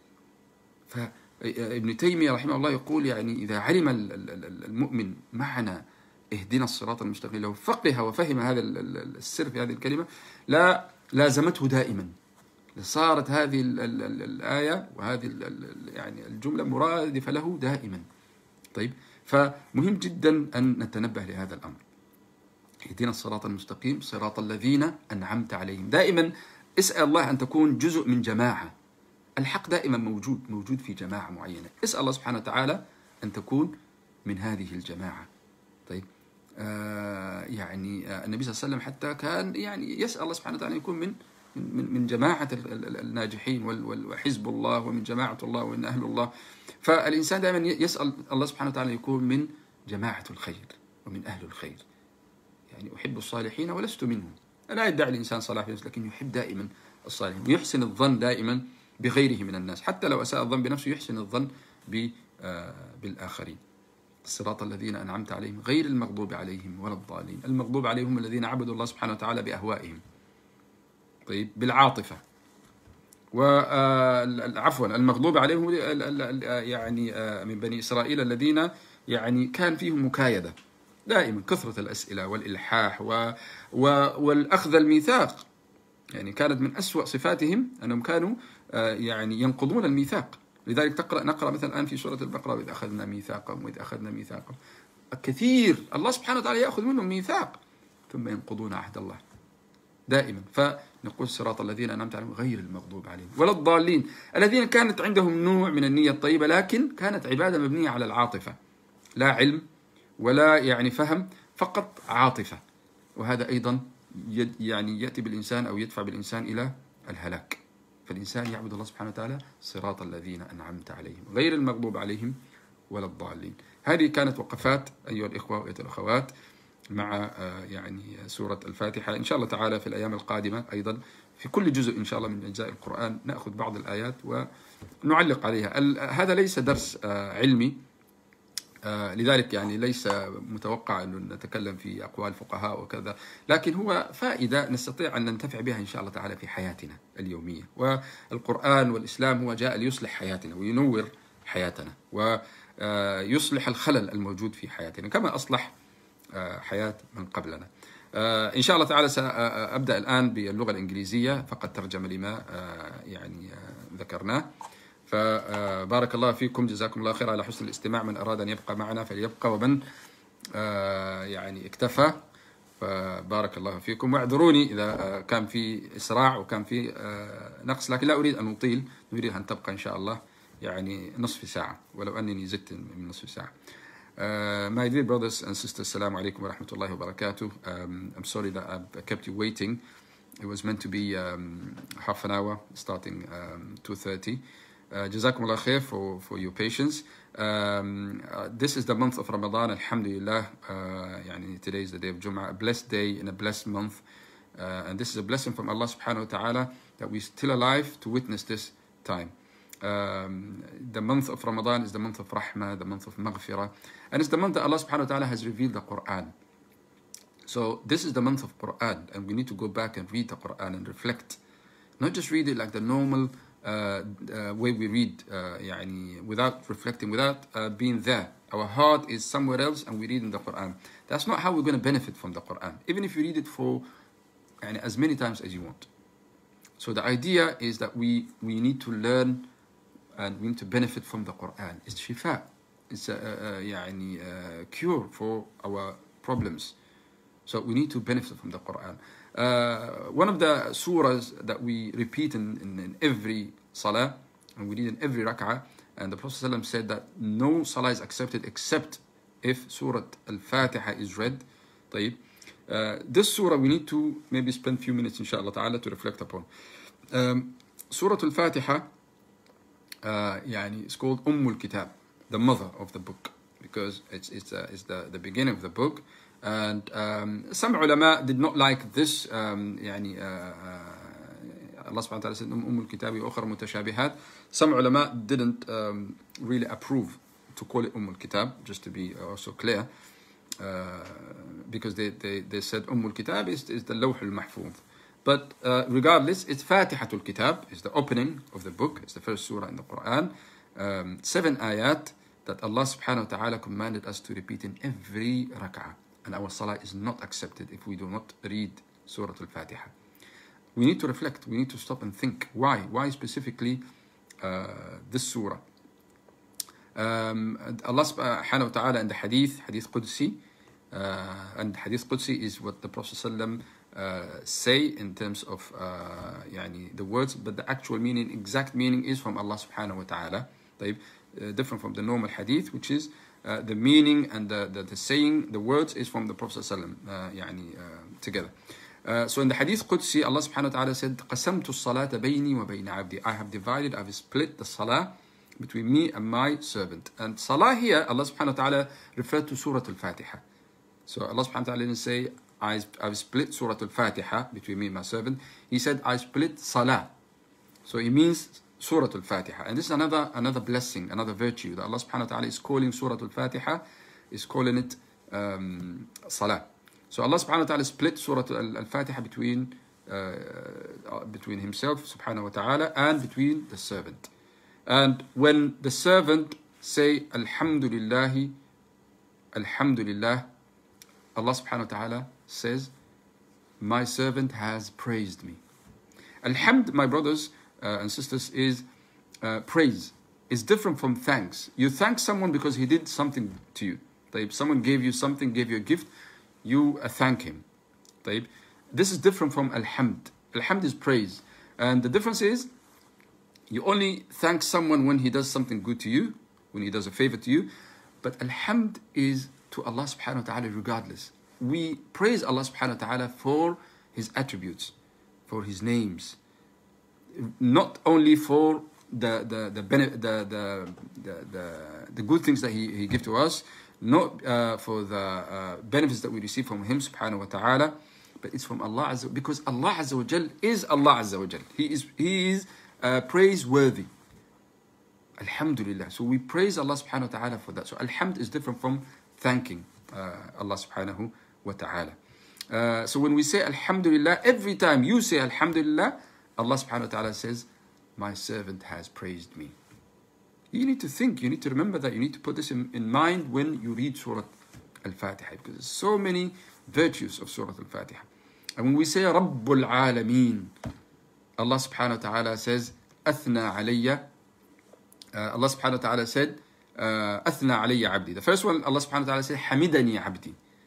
Speaker 1: فابن تيمية رحمه الله يقول يعني إذا علم المؤمن معنى اهدنا الصراط المستقيم، لو فقه وفهم هذا السر في هذه الكلمة لا لازمته دائما، صارت هذه الآية وهذه يعني الجملة مرادفة له دائما. طيب، فمهم جدا أن نتنبه لهذا الأمر. اهدنا الصراط المستقيم صراط الذين أنعمت عليهم. دائما اسأل الله أن تكون جزء من جماعة. الحق دائما موجود موجود في جماعة معينة، اسأل الله سبحانه وتعالى أن تكون من هذه الجماعة. طيب، آه يعني آه النبي صلى الله عليه وسلم حتى كان يعني يسأل الله سبحانه وتعالى أن يكون من من من جماعة الناجحين وحزب الله ومن جماعة الله ومن أهل الله. فالإنسان دائما يسأل الله سبحانه وتعالى يكون من جماعة الخير ومن أهل الخير. يعني أحب الصالحين ولست منهم. لا يدعي الإنسان صلاح في نفسه، لكن يحب دائما الصالحين ويحسن الظن دائما بغيره من الناس، حتى لو أساء الظن بنفسه يحسن الظن بالآخرين. الصراط الذين أنعمت عليهم غير المغضوب عليهم ولا الضالين. المغضوب عليهم الذين عبدوا الله سبحانه وتعالى بأهوائهم، طيب، بالعاطفة. وعفوا المغضوب عليهم يعني من بني إسرائيل الذين يعني كان فيهم مكايدة دائما، كثرة الأسئلة والإلحاح و... و... والأخذ الميثاق. يعني كانت من أسوأ صفاتهم أنهم كانوا يعني ينقضون الميثاق. لذلك تقرأ نقرأ مثلا الآن في سورة البقرة وإذ أخذنا ميثاقهم وإذ أخذنا ميثاقهم. كثير الله سبحانه وتعالى يأخذ منهم ميثاق ثم ينقضون عهد الله دائما. فنقول صراط الذين أنعمت عليهم غير المغضوب عليهم ولا الضالين، الذين كانت عندهم نوع من النية الطيبة لكن كانت عبادة مبنية على العاطفة، لا علم ولا يعني فهم، فقط عاطفة. وهذا أيضا يعني يأتي بالإنسان أو يدفع بالإنسان إلى الهلاك. فالإنسان يعبد الله سبحانه وتعالى صراط الذين أنعمت عليهم غير المغضوب عليهم ولا الضالين. هذه كانت وقفات أيها الإخوة والأخوات مع يعني سورة الفاتحة. إن شاء الله تعالى في الأيام القادمة أيضا في كل جزء إن شاء الله من أجزاء القرآن نأخذ بعض الآيات ونعلق عليها. هذا ليس درس علمي، لذلك يعني ليس متوقع أن نتكلم في أقوال فقهاء وكذا، لكن هو فائدة نستطيع أن ننتفع بها إن شاء الله تعالى في حياتنا اليومية. والقرآن والإسلام هو جاء ليصلح حياتنا وينور حياتنا ويصلح الخلل الموجود في حياتنا كما أصلح حياة من قبلنا. إن شاء الله تعالى سأبدأ الآن باللغة الإنجليزية فقد ترجم لما يعني ذكرناه. فبارك الله فيكم، جزاكم الله خير على حسن الاستماع. من أراد أن يبقى معنا فليبقى، ومن يعني اكتفى فبارك الله فيكم، واعذروني إذا كان في إسراع وكان في نقص، لكن لا أريد أن أطيل، نريد أن تبقى إن شاء الله يعني نصف ساعة، ولو أنني زدت من نصف ساعة. Uh, my dear brothers and sisters, Assalamu alaikum wa rahmatullahi wa barakatuh. Um, I'm sorry that I've kept you waiting. It was meant to be um, half an hour, starting um, two thirty. Uh, Jazak'Allah Khair for, for your patience. Um, uh, this is the month of Ramadan, alhamdulillah. Uh, yani today is the day of Jum'ah, a blessed day in a blessed month. Uh, and this is a blessing from Allah subhanahu wa ta'ala that we're still alive to witness this time. Um, the month of Ramadan is the month of Rahmah, the month of Maghfirah, and it's the month that Allah subhanahu wa ta'ala has revealed the Quran. So this is the month of Quran, and we need to go back and read the Quran and reflect. Not just read it like the normal uh, uh, way we read, uh, yani, without reflecting, without uh, being there. Our heart is somewhere else and we read in the Quran. That's not how we're going to benefit from the Quran, even if you read it for yani, as many times as you want. So the idea is that we, we need to learn and we need to benefit from the Quran. It's shifa. It's a, a, a, يعني, a cure for our problems. So we need to benefit from the Quran. Uh, one of the surahs that we repeat in, in, in every salah, and we read in every rak'ah, and the Prophet ﷺ said that no salah is accepted except if Surah Al-Fatiha is read. طيب. Uh, this surah we need to maybe spend a few minutes inshallah ta'ala to reflect upon. Um, Surah Al-Fatiha, Uh, يعني, it's called Umm al-Kitab, the mother of the book, because it's, it's, uh, it's the, the beginning of the book. And um, some ulama did not like this. Um, يعني, uh, uh, Allah subhanahu wa ta'ala said Umm al-Kitab wa ukhra mutashabihat. Some ulama didn't um, really approve to call it Umm al-Kitab, just to be also clear, uh, because they, they, they said Umm al-Kitab is, is the Lawh al-Mahfuz. But uh, regardless, it's Fatihatul Kitab, it's the opening of the book, it's the first surah in the Quran. Um, seven ayat that Allah subhanahu wa ta'ala commanded us to repeat in every rak'ah. And our salah is not accepted if we do not read Surah Al-Fatiha. We need to reflect, we need to stop and think. Why? Why specifically uh, this surah? Um, Allah subhanahu wa ta'ala in the hadith, hadith Qudsi, uh, and hadith Qudsi is what the Prophet sallallahu Uh, say in terms of uh, يعني, the words, but the actual meaning, exact meaning is from Allah subhanahu wa ta'ala. طيب, uh, different from the normal hadith, which is uh, the meaning and the, the, the saying, the words is from the Prophet sallallahu alaihi wasallam, uh, يعني, uh, together. Uh, so in the hadith Qudsi, Allah subhanahu wa ta'ala said, قَسَمْتُ الصَّلَاةَ بَيْنِي وَبَيْنَ عَبْدِي. I have divided, I have split the salah between me and my servant. And salah here, Allah subhanahu wa ta'ala referred to Surah Al-Fatiha. So Allah subhanahu wa ta'ala didn't say, I, I've split Surah Al-Fatiha between me and my servant. He said, I split Salah. So it means Surah Al-Fatiha. And this is another, another blessing, another virtue that Allah subhanahu wa ta'ala is calling Surah Al-Fatiha, is calling it um, Salah. So Allah subhanahu wa ta'ala split Surah Al-Fatiha between, uh, between himself subhanahu wa ta'ala and between the servant. And when the servant say, Alhamdulillahi, Alhamdulillah, Allah subhanahu wa ta'ala says, my servant has praised me. Alhamd, my brothers uh, and sisters, is uh, praise. It's different from thanks. You thank someone because he did something to you. If someone gave you something, gave you a gift, you uh, thank him. This is different from alhamd. Alhamd is praise. And the difference is, you only thank someone when he does something good to you, when he does a favor to you. But alhamd is to Allah subhanahu wa ta'ala regardless. We praise Allah subhanahu wa ta'ala for his attributes, for his names, not only for the the the the the, the, the, the good things that he, he gives to us, not uh, for the uh, benefits that we receive from him subhanahu wa ta'ala, but it's from Allah Azza, because Allah Azza wa Jal is Allah Azza wa Jal. He is, he is uh, praiseworthy. Alhamdulillah. So we praise Allah subhanahu wa ta'ala for that. So alhamd is different from thanking uh, Allah subhanahu wa ta'ala. Uh, so when we say Alhamdulillah, every time you say Alhamdulillah, Allah subhanahu wa ta'ala says, my servant has praised me. You need to think, you need to remember that, you need to put this in, in mind when you read Surah Al-Fatiha, because there's so many virtues of Surah Al-Fatiha. And when we say Rabbul Alameen, Allah subhanahu wa ta'ala says, Athna alayya, uh, Allah subhanahu wa ta'ala said, uh, Athna alayya abdi. The first one, Allah subhanahu wa ta'ala said, Hamidani abdi.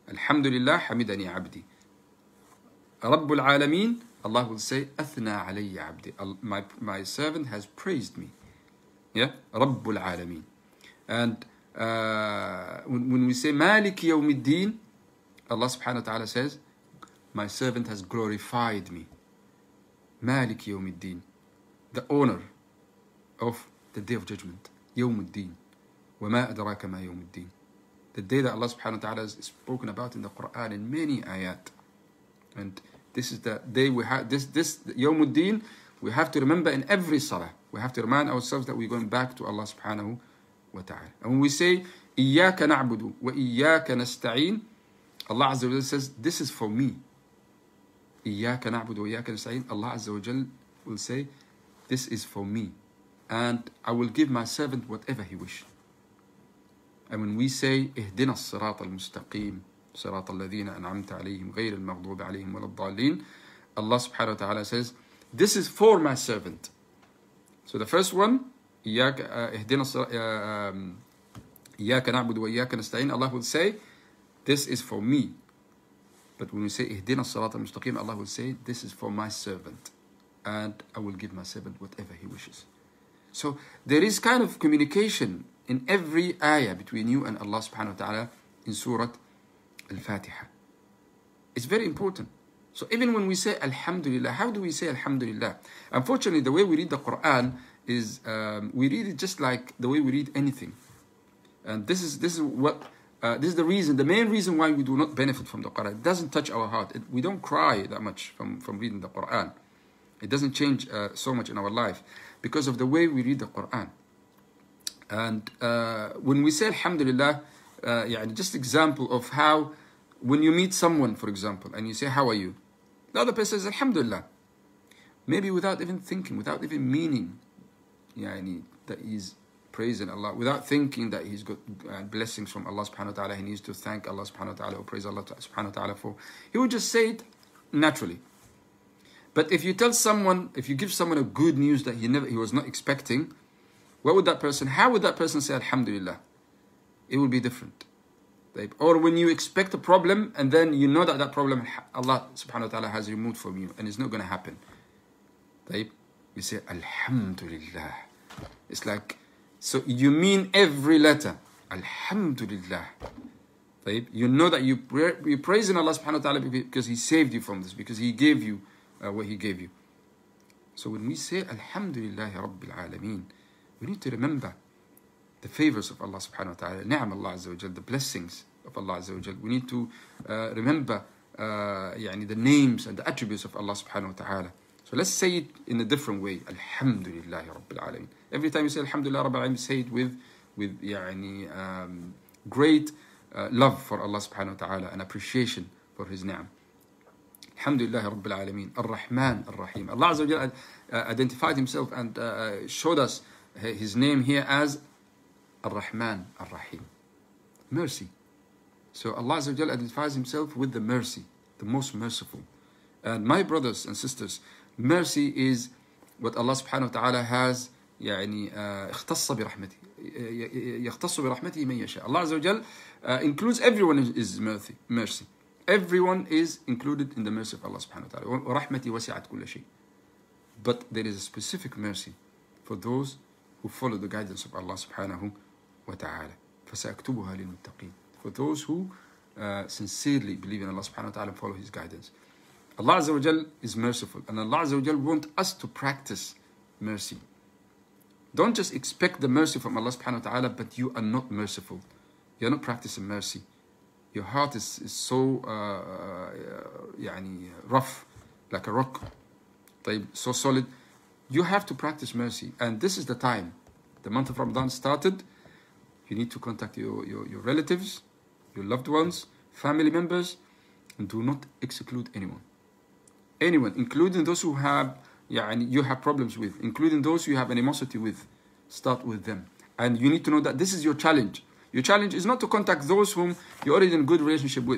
Speaker 1: Alhamdulillah, hamidani abdi. Rabbul Alameen, Allah will say, Athna alayya abdi. My, my servant has praised me. Yeah? Rabbul Alameen. And uh, when, when we say Malik Yawmiddin, Allah subhanahu wa ta'ala says, my servant has glorified me. Malik Yawmiddin, the owner of the day of judgment. Yawmiddin. وَمَا أَدْرَاكَ مَا يَوْمُ The day that Allah subhanahu wa ta'ala has spoken about in the Quran in many ayat. And this is the day we have, this, this Yawmuddin, we have to remember in every salah. We have to remind ourselves that we're going back to Allah subhanahu wa ta'ala. And when we say, إِيَّاكَ نَعْبُدُ وَإِيَّاكَ نَسْتَعِينُ, Allah Azza wa Jal says, this is for me. إِيَّاكَ نَعْبُدُ وَإِيَّاكَ نَسْتَعِينُ, Allah Azza wa Jal will say, this is for me. And I will give my servant whatever he wishes. And when we say اهدنا الصراط المستقيم صراط الذين أنعمت عليهم غير المغضوب عليهم ولا الضالين, Allah subhanahu wa ta'ala says, this is for my servant. So the first one, إياك اهدنا إياك نعبد وإياك نستعين, Allah will say, this is for me. But when we say اهدنا الصراط المستقيم, Allah will say, this is for my servant. And I will give my servant whatever he wishes. So there is kind of communication in every ayah between you and Allah subhanahu wa ta'ala in Surah Al-Fatiha. It's very important. So even when we say Alhamdulillah, how do we say Alhamdulillah? Unfortunately, the way we read the Quran is, um, we read it just like the way we read anything. And this is, this is what, uh, this is the reason, the main reason why we do not benefit from the Quran. It doesn't touch our heart. It, we don't cry that much from, from reading the Quran. It doesn't change uh, so much in our life because of the way we read the Quran. And uh, when we say Alhamdulillah, uh, yeah, just example of how, when you meet someone, for example, and you say, how are you? The other person says, Alhamdulillah. Maybe without even thinking, without even meaning yeah, that he's praising Allah, without thinking that he's got uh, blessings from Allah subhanahu wa ta'ala, he needs to thank Allah subhanahu wa ta'ala or praise Allah subhanahu wa ta'ala for. He would just say it naturally. But if you tell someone, if you give someone a good news that he never, he was not expecting, what would that person, how would that person say Alhamdulillah? It will be different. Or when you expect a problem and then you know that that problem Allah subhanahu wa ta'ala has removed from you and it's not going to happen. You say Alhamdulillah. It's like, so you mean every letter. Alhamdulillah. You know that you pra you're praising Allah subhanahu wa ta'ala because He saved you from this, because He gave you uh, what He gave you. So when we say Alhamdulillah Rabbil Alameen, we need to remember the favors of Allah subhanahu wa ta'ala, ni'am Allah azza wa jal, the blessings of Allah azza wa jal. We need to uh, remember uh, يعني the names and the attributes of Allah subhanahu wa ta'ala. So let's say it in a different way. Alhamdulillah Rabbil Alameen. Every time you say Alhamdulillah Rabbil Alameen, say it with, with يعني, um, great uh, love for Allah subhanahu wa ta'ala and appreciation for His ni'am. Alhamdulillah Rabbil Alameen. Ar-Rahman Ar-Rahim. Allah azza wa jal uh, identified Himself and uh, showed us His name here as Ar-Rahman Ar-Rahim. Mercy. So Allah Azza wa Jal identifies Himself with the mercy, the most merciful. And my brothers and sisters, mercy is what Allah subhanahu wa ta'ala has يعني اختص برحمته يختص برحمته من يشاء. Allah Azza wa Jal uh, includes everyone in His mercy. mercy. Everyone is included in the mercy of Allah subhanahu wa ta'ala. وَرَحْمَتِي وَسِعَتْ كُلَّ شيء. But there is a specific mercy for those who follow the guidance of Allah subhanahu wa ta'ala. فَسَأَكْتُبُهَا لِلْمُتَّقِينَ. For those who uh, sincerely believe in Allah subhanahu wa ta'ala and follow His guidance. Allah Azza wa Jal is merciful, and Allah Azza wa Jal wants us to practice mercy. Don't just expect the mercy from Allah subhanahu wa ta'ala, but you are not merciful. You're not practicing mercy. Your heart is, is so uh, uh, يعني rough, like a rock, so solid. You have to practice mercy, and this is the time. The month of Ramadan started. You need to contact your, your, your relatives, your loved ones, family members, and do not exclude anyone. Anyone, including those who have, yeah, and you have problems with, including those you have animosity with. Start with them. And you need to know that this is your challenge. Your challenge is not to contact those whom you're already in a good relationship with.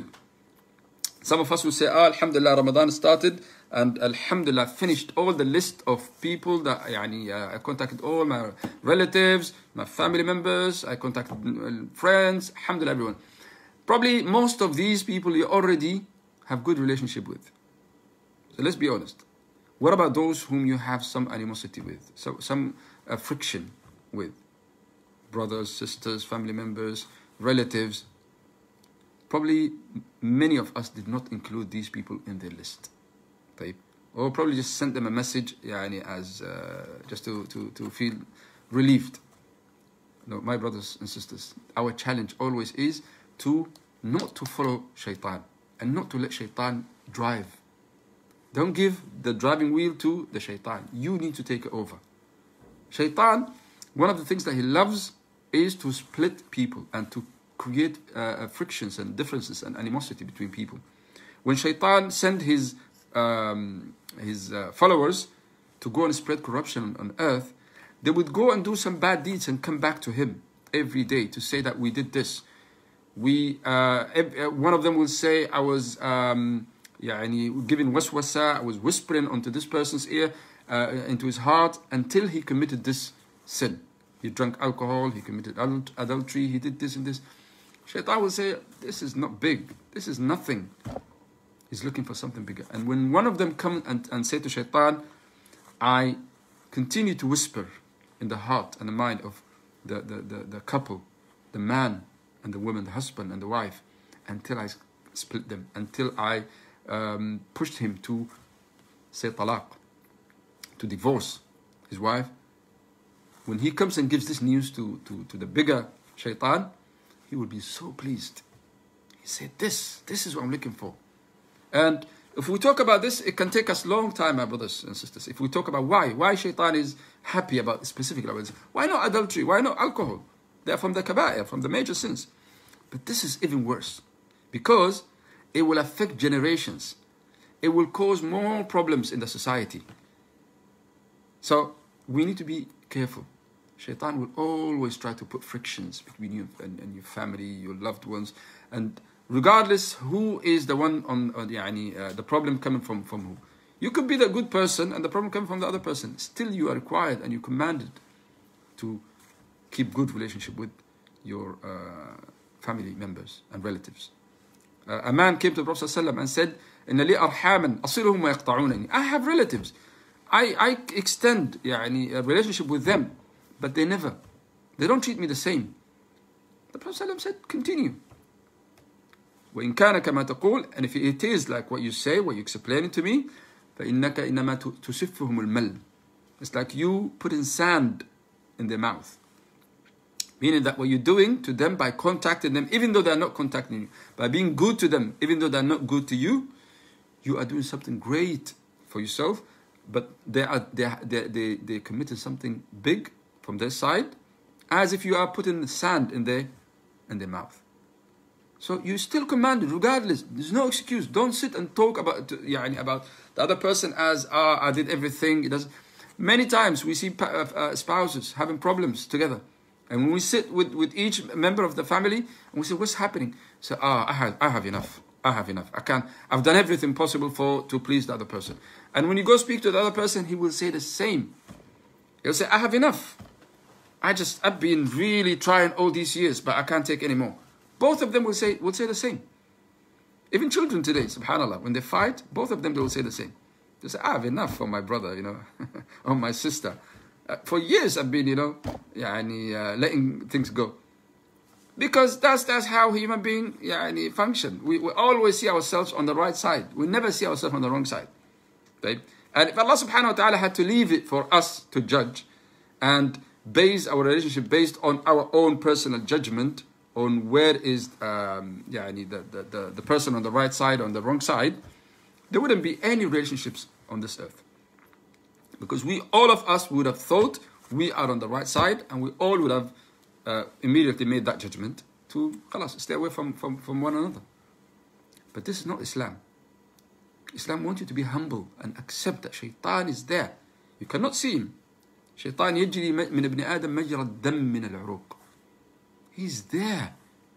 Speaker 1: Some of us will say, ah, Alhamdulillah, Ramadan started, and Alhamdulillah, finished all the list of people that يعني, uh, I contacted all my relatives, my family members, I contacted friends, Alhamdulillah, everyone. Probably most of these people you already have good relationship with. So let's be honest. What about those whom you have some animosity with, so some uh, friction with? Brothers, sisters, family members, relatives. Probably many of us did not include these people in their list. Right? Or probably just sent them a message يعني, as uh, just to, to, to feel relieved. No, my brothers and sisters, our challenge always is to not to follow shaitan and not to let shaitan drive. Don't give the driving wheel to the shaitan. You need to take it over. Shaitan, one of the things that he loves is to split people and to create uh, frictions and differences and animosity between people. When shaitan sent his, um, his uh, followers to go and spread corruption on earth, they would go and do some bad deeds and come back to him every day to say that we did this. We, uh, one of them will say, I was um, يعني, giving waswasa, I was whispering onto this person's ear, uh, into his heart, until he committed this sin. He drank alcohol, he committed adult adultery, he did this and this. Shaitan will say, this is not big, this is nothing. He's looking for something bigger. And when one of them come and, and say to Shaitan, I continue to whisper in the heart and the mind of the, the, the, the couple, the man and the woman, the husband and the wife, until I split them, until I um, pushed him to say talaq, to divorce his wife. When he comes and gives this news to, to, to the bigger shaitan, he will be so pleased. He said, this, this is what I'm looking for. And if we talk about this, it can take us a long time, my brothers and sisters. If we talk about why, why shaitan is happy about specific levels. Why not adultery? Why not alcohol? They are from the kaba'ir, from the major sins. But this is even worse, because it will affect generations. It will cause more problems in the society. So we need to be careful. Shaitan will always try to put frictions between you and, and your family, your loved ones, and regardless who is the one on, on yani, uh, the problem coming from, from who. You could be the good person and the problem coming from the other person. Still you are required and you're commanded to keep good relationship with your uh, family members and relatives. Uh, a man came to the Prophet ﷺ and said, إِنَّ لِي أَرْحَامًا أَصِلُهُمْ وَيَقْطَعُونَنِي. I have relatives. I, I extend yani, a relationship with them, but they never, they don't treat me the same. The Prophet ﷺ said, continue. وَإِنْ كَانَ كَمَا تَقُولُ. And if it is like what you say, what you explain it to me, فَإِنَّكَ إِنَّمَا تُسِفُّهُمُ الْمَلْ. It's like you putting sand in their mouth. Meaning that what you're doing to them by contacting them, even though they're not contacting you, by being good to them, even though they're not good to you, you are doing something great for yourself, but they are they they they they committed something big from their side, as if you are putting sand in their in their mouth. So you're still commanded, regardless. There's no excuse. Don't sit and talk about يعني, about the other person as ah I did everything. It doesn't. Many times we see uh, spouses having problems together. And when we sit with, with each member of the family, and we say, what's happening? So, ah, I have, I have enough. I have enough. I can't. I've done everything possible for to please the other person. And when you go speak to the other person, he will say the same. He'll say, I have enough. I just, I've been really trying all these years, but I can't take any more. Both of them will say, will say the same. Even children today, subhanAllah, when they fight, both of them, they will say the same. They say, I have enough for my brother, you know, or my sister. Uh, for years I've been, you know, yani, uh, letting things go. Because that's that's how human beings yani, function. We, we always see ourselves on the right side. We never see ourselves on the wrong side. Right? And if Allah subhanahu wa ta'ala had to leave it for us to judge and base our relationship based on our own personal judgment on where is um, yani, the, the, the, the person on the right side or on the wrong side, there wouldn't be any relationships on this earth. Because we, all of us would have thought we are on the right side, and we all would have uh, immediately made that judgment to khalas, stay away from, from, from one another. But this is not Islam. Islam wants you to be humble and accept that shaitan is there. You cannot see him. Shaitan يجري من ابن آدم مجرى الدم من العروق. He's there.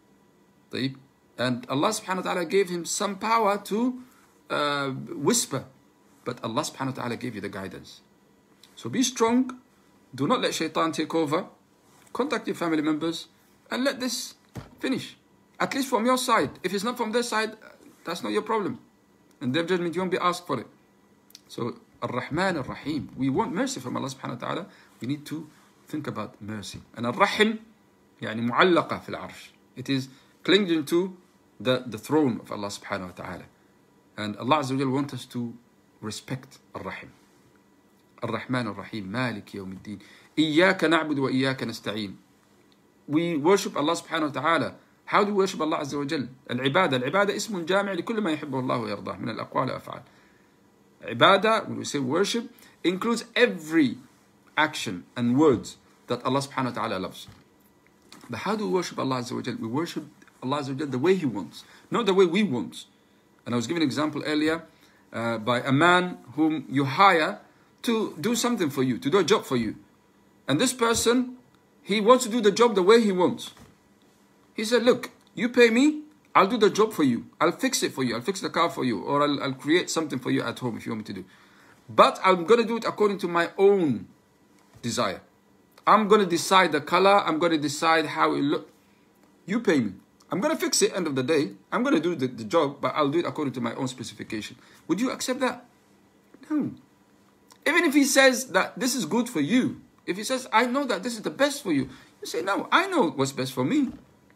Speaker 1: And Allah subhanahu wa ta'ala gave him some power to uh, whisper. But Allah subhanahu wa ta'ala gave you the guidance. So be strong, do not let shaitan take over, contact your family members, and let this finish. At least from your side. If it's not from their side, that's not your problem. And their judgment, you won't be asked for it. So, Ar-Rahman Ar-Rahim. We want mercy from Allah subhanahu wa ta'ala. We need to think about mercy. And Ar-Rahim, يعني معلقة في العرش. It is clinging to the, the throne of Allah subhanahu wa ta'ala. And Allah Azza wa Jal wants us to respect Ar-Rahim. Ar-Rahman Ar-Rahim, Malik Yawm al-Din. إياك نعبد وإياك نستعين. We worship Allah subhanahu wa ta'ala. How do we worship Allah Azza wa Jal? العبادة. العبادة اسم جامع لكل ما يحبه الله ويرضاه من الأقوال والأفعال. Ibadah, when we say worship, includes every action and words that Allah subhanahu wa ta'ala loves. But how do we worship Allah Azza wa Jal? We worship Allah Azza wa Jal the way He wants, not the way we want. And I was giving an example earlier uh, by a man whom you hire to do something for you, to do a job for you. And this person, he wants to do the job the way he wants. He said, look, you pay me, I'll do the job for you. I'll fix it for you. I'll fix the car for you. Or I'll, I'll create something for you at home if you want me to do. But I'm going to do it according to my own desire. I'm going to decide the color. I'm going to decide how it looks. You pay me. I'm going to fix it end of the day. I'm going to do the, the job, but I'll do it according to my own specification. Would you accept that? No. Even if he says that this is good for you, if he says, I know that this is the best for you, you say, no, I know what's best for me.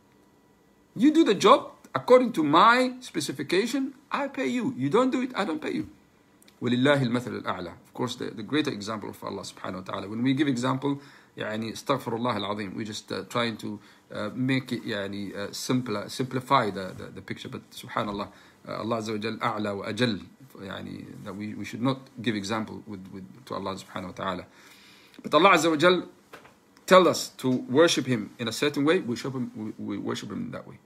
Speaker 1: You do the job according to my specification, I pay you. You don't do it, I don't pay you. وَلِلَّهِ الْمَثَلُ الْأَعْلَى. Of course, the, the greater example of Allah subhanahu wa ta'ala. When we give example, يعني استغفر الله العظيم. We're just uh, trying to uh, make it يعني, uh, simpler, simplify the, the, the picture. But subhanallah, uh, Allah Azza wa Jal أعلى وأجل. يعني, that we, we should not give example with, with, to Allah subhanahu wa ta'ala. But Allah Azza wa Jal tell us to worship Him in a certain way. We worship Him, we, we worship Him that way.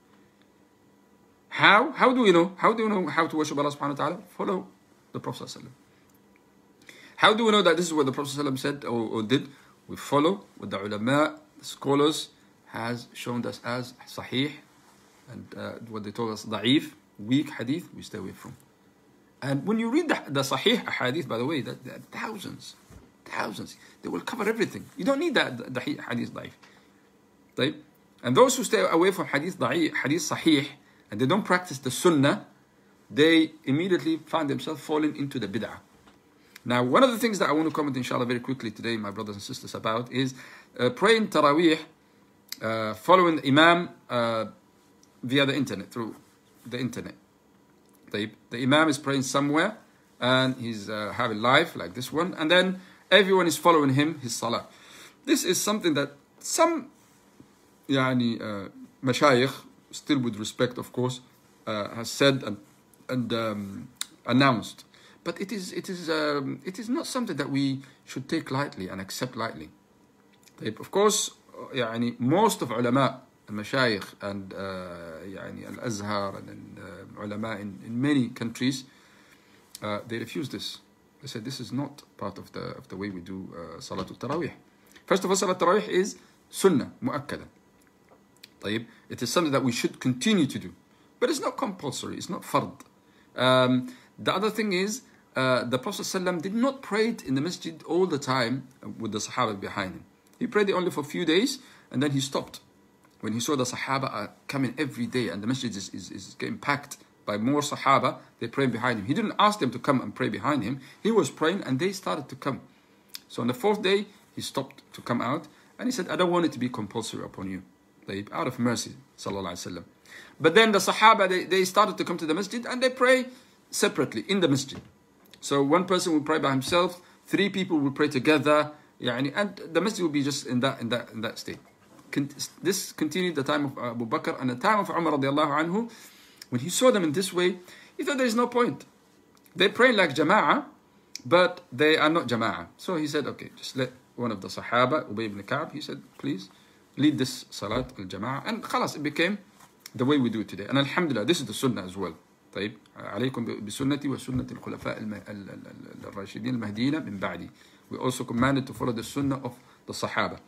Speaker 1: How? How do we know? How do we know how to worship Allah subhanahu wa ta'ala? Follow the Prophet sallallahu alaihi wasallam. How do we know that this is what the Prophet sallallahu alaihi wasallam said or, or did? We follow what the ulama, the scholars, has shown us as sahih, and uh, what they told us da'if, weak hadith, we stay away from. And when you read the, the sahih hadith, by the way, that, that thousands, thousands, they will cover everything. You don't need that the, the hadith da'if. Right? And those who stay away from hadith da'if, hadith sahih, and they don't practice the sunnah, they immediately find themselves falling into the bid'ah. Now, one of the things that I want to comment, inshallah, very quickly today, my brothers and sisters, about is uh, praying Taraweeh, uh, following the Imam uh, via the internet, through the internet. The, the Imam is praying somewhere, and he's uh, having live, like this one, and then everyone is following him, his salah. This is something that some يعني, uh, mashayikh, still with respect, of course, uh, has said and, and um, announced. But it is, it, is, um, it is not something that we should take lightly and accept lightly. Of course, يعني, most of ulama, mashayikh and uh, يعني, al-Azhar and uh, ulama in, in many countries, uh, they refuse this. They said this is not part of the, of the way we do uh, Salatul Taraweeh. First of all, Salatul Taraweeh is sunnah, mu'akkada. It is something that we should continue to do. But it's not compulsory, it's not fard. Um, the other thing is, uh, the Prophet ﷺ did not pray in the masjid all the time with the Sahaba behind him. He prayed it only for a few days, and then he stopped. When he saw the Sahaba are coming every day, and the masjid is, is, is getting packed by more Sahaba, they prayed behind him. He didn't ask them to come and pray behind him. He was praying, and they started to come. So on the fourth day, he stopped to come out, and he said, I don't want it to be compulsory upon you. Out of mercy, sallallahu alaihi wasallam. But then the Sahaba, they, they started to come to the masjid and they pray separately in the masjid. So one person will pray by himself, three people will pray together, يعني, and the masjid will be just in that in that in that state. This continued the time of Abu Bakr and the time of Umar radiallahu anhu. When he saw them in this way, he thought there is no point. They pray like Jama'ah, but they are not Jama'ah. So he said, okay, just let one of the Sahaba, Ubay ibn Ka'b, he said, please lead this Salat al-Jama'ah, and khalas, it became the way we do it today. And alhamdulillah, this is the sunnah as well. طيب عليكم بسنتي وسنة الخلفاء الراشدين المهديين من بعدي. We also commanded to follow the sunnah of the Sahaba.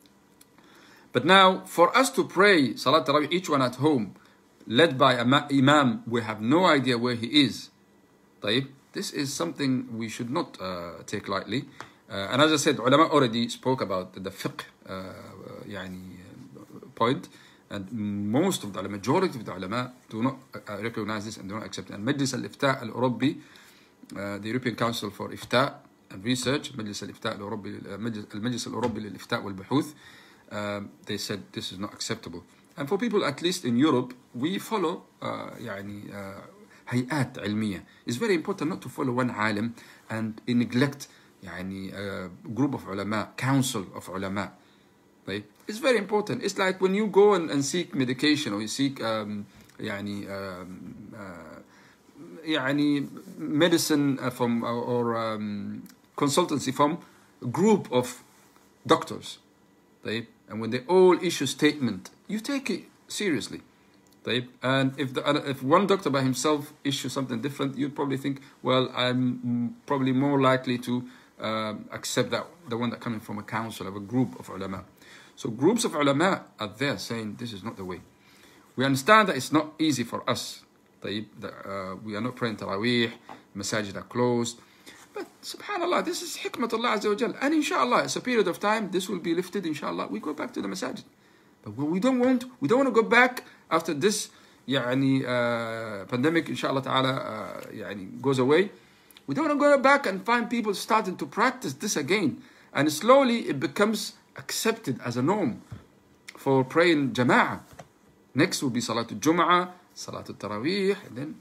Speaker 1: But now, for us to pray Salat Tarawih, each one at home, led by an imam, we have no idea where he is. طيب, this is something we should not uh, take lightly. Uh, and as I said, ulama already spoke about the fiqh uh, يعني, point. Uh, and most of the majority of the ulama do not uh, recognize this and do not accept it. And Majlis al-Ifta al-Urabi, uh, the European Council for Ifta and Research, Majlis al-Ifta al-Urabi, uh, Majlis al-Urabi lil-Ifta wal-Buhuth, um, they said this is not acceptable. And for people, at least in Europe, we follow uh, يعني, uh, hayat ilmiya. It's very important not to follow one alim and neglect يعني, a group of ulama, council of ulama. Right? It's very important. It's like when you go and, and seek medication or you seek um, يعني, um, uh, يعني medicine from or um, consultancy from a group of doctors. Right? And when they all issue statement, you take it seriously. Right? And if the if one doctor by himself issues something different, you'd probably think, well, I'm probably more likely to um, accept that the one that coming from a council of a group of ulama. So groups of ulama are there saying this is not the way. We understand that it's not easy for us. Right? That, uh, we are not praying Taraweeh, masajid are closed. But subhanallah, this is hikmatullah azza wa jal. And inshallah, it's a period of time, this will be lifted, inshallah, we go back to the masajid. But we don't want, we don't want to go back after this يعني, uh, pandemic, inshallah ta'ala, uh, يعني, goes away. We don't want to go back and find people starting to practice this again. And slowly it becomes accepted as a norm for praying jama'ah. Next will be Salatul Jum'ah, Salatul Taraweeh, and then.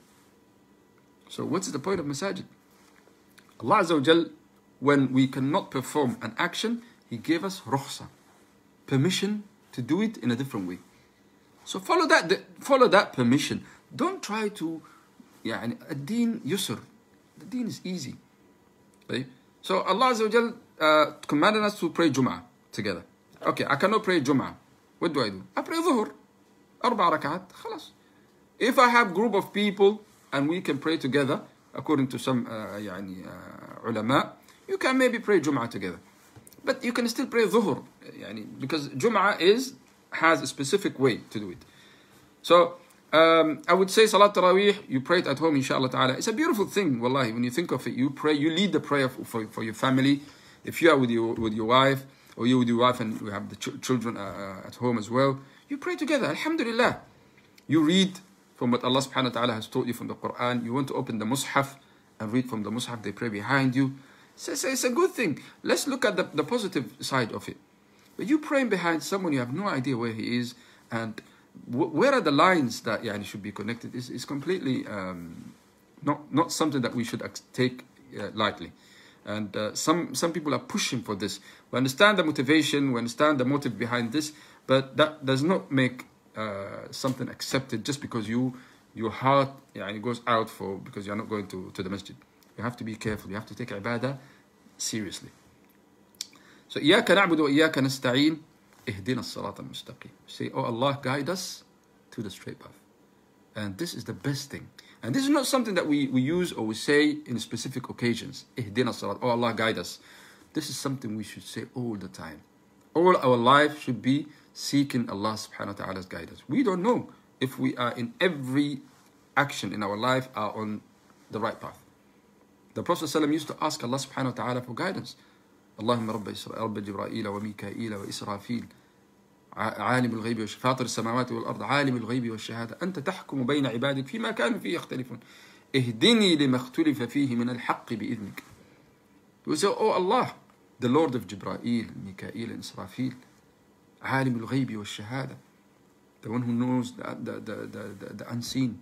Speaker 1: So what's the point of masajid? Allah Azza wa Jal, when we cannot perform an action, He gave us rukhsa, permission to do it in a different way. So follow that, follow that permission. Don't try to, يعني, ad-deen yusr. The deen is easy. Right? So Allah Azza wa Jal uh, commanded us to pray Jum'ah together. Okay, I cannot pray Jum'ah. What do I do? I pray Dhuhr. Arba rakat, khalas. If I have group of people and we can pray together, according to some uh, يعني, uh, ulama, you can maybe pray Jum'ah together. But you can still pray Dhuhr, يعني, because Jum'ah is, has a specific way to do it. So, um, I would say Salat Taraweeh, you pray it at home, inshallah ta'ala. It's a beautiful thing, wallahi. When you think of it, you pray, you lead the prayer for, for, for your family. If you are with your, with your wife, or you with your wife and you have the ch children uh, at home as well, you pray together, alhamdulillah. You read from what Allah subhanahu wa ta'ala has taught you from the Quran. You want to open the Mus'haf and read from the Mus'haf, they pray behind you. So it's, it's a good thing. Let's look at the, the positive side of it. But you praying behind someone, you have no idea where he is, and w where are the lines that yani, should be connected is, is completely um, not, not something that we should take uh, lightly. And uh, some, some people are pushing for this. We understand the motivation, we understand the motive behind this, but that does not make uh, something accepted just because you, your heart yani, goes out for, because you're not going to, to the masjid. You have to be careful. You have to take ibadah seriously. So, إِيَّاكَ نَعْبُدُ وَإِيَّاكَ نَسْتَعِينُ اهْدِنَا الصِّرَاطَ الْمُسْتَقِيمِ. Say, oh Allah, guide us to the straight path. And this is the best thing. And this is not something that we, we use or we say in specific occasions. اهْدِنَا الصِّرَاطَ. Oh Allah, guide us. This is something we should say all the time. All our life should be seeking Allah subhanahu wa ta'ala's guidance. We don't know if we are in every action in our life are on the right path. The Prophet ﷺ used to ask Allah subhanahu wa ta'ala for guidance. اللهم رب رب جبرائيل وميكائيل وإسرافيل عالم الغيب والشهادة فاطر السماوات والأرض عالم الغيب والشهادة أنت تحكم بين عبادك فيما كانوا فيه يختلفون اهدني لما اختلف فيه من الحق بإذنك. We say, oh Allah, the Lord of Jibra'il, Mikael and Israfil, عالم الغيب والشهادة, the one who knows the, the, the, the, the unseen,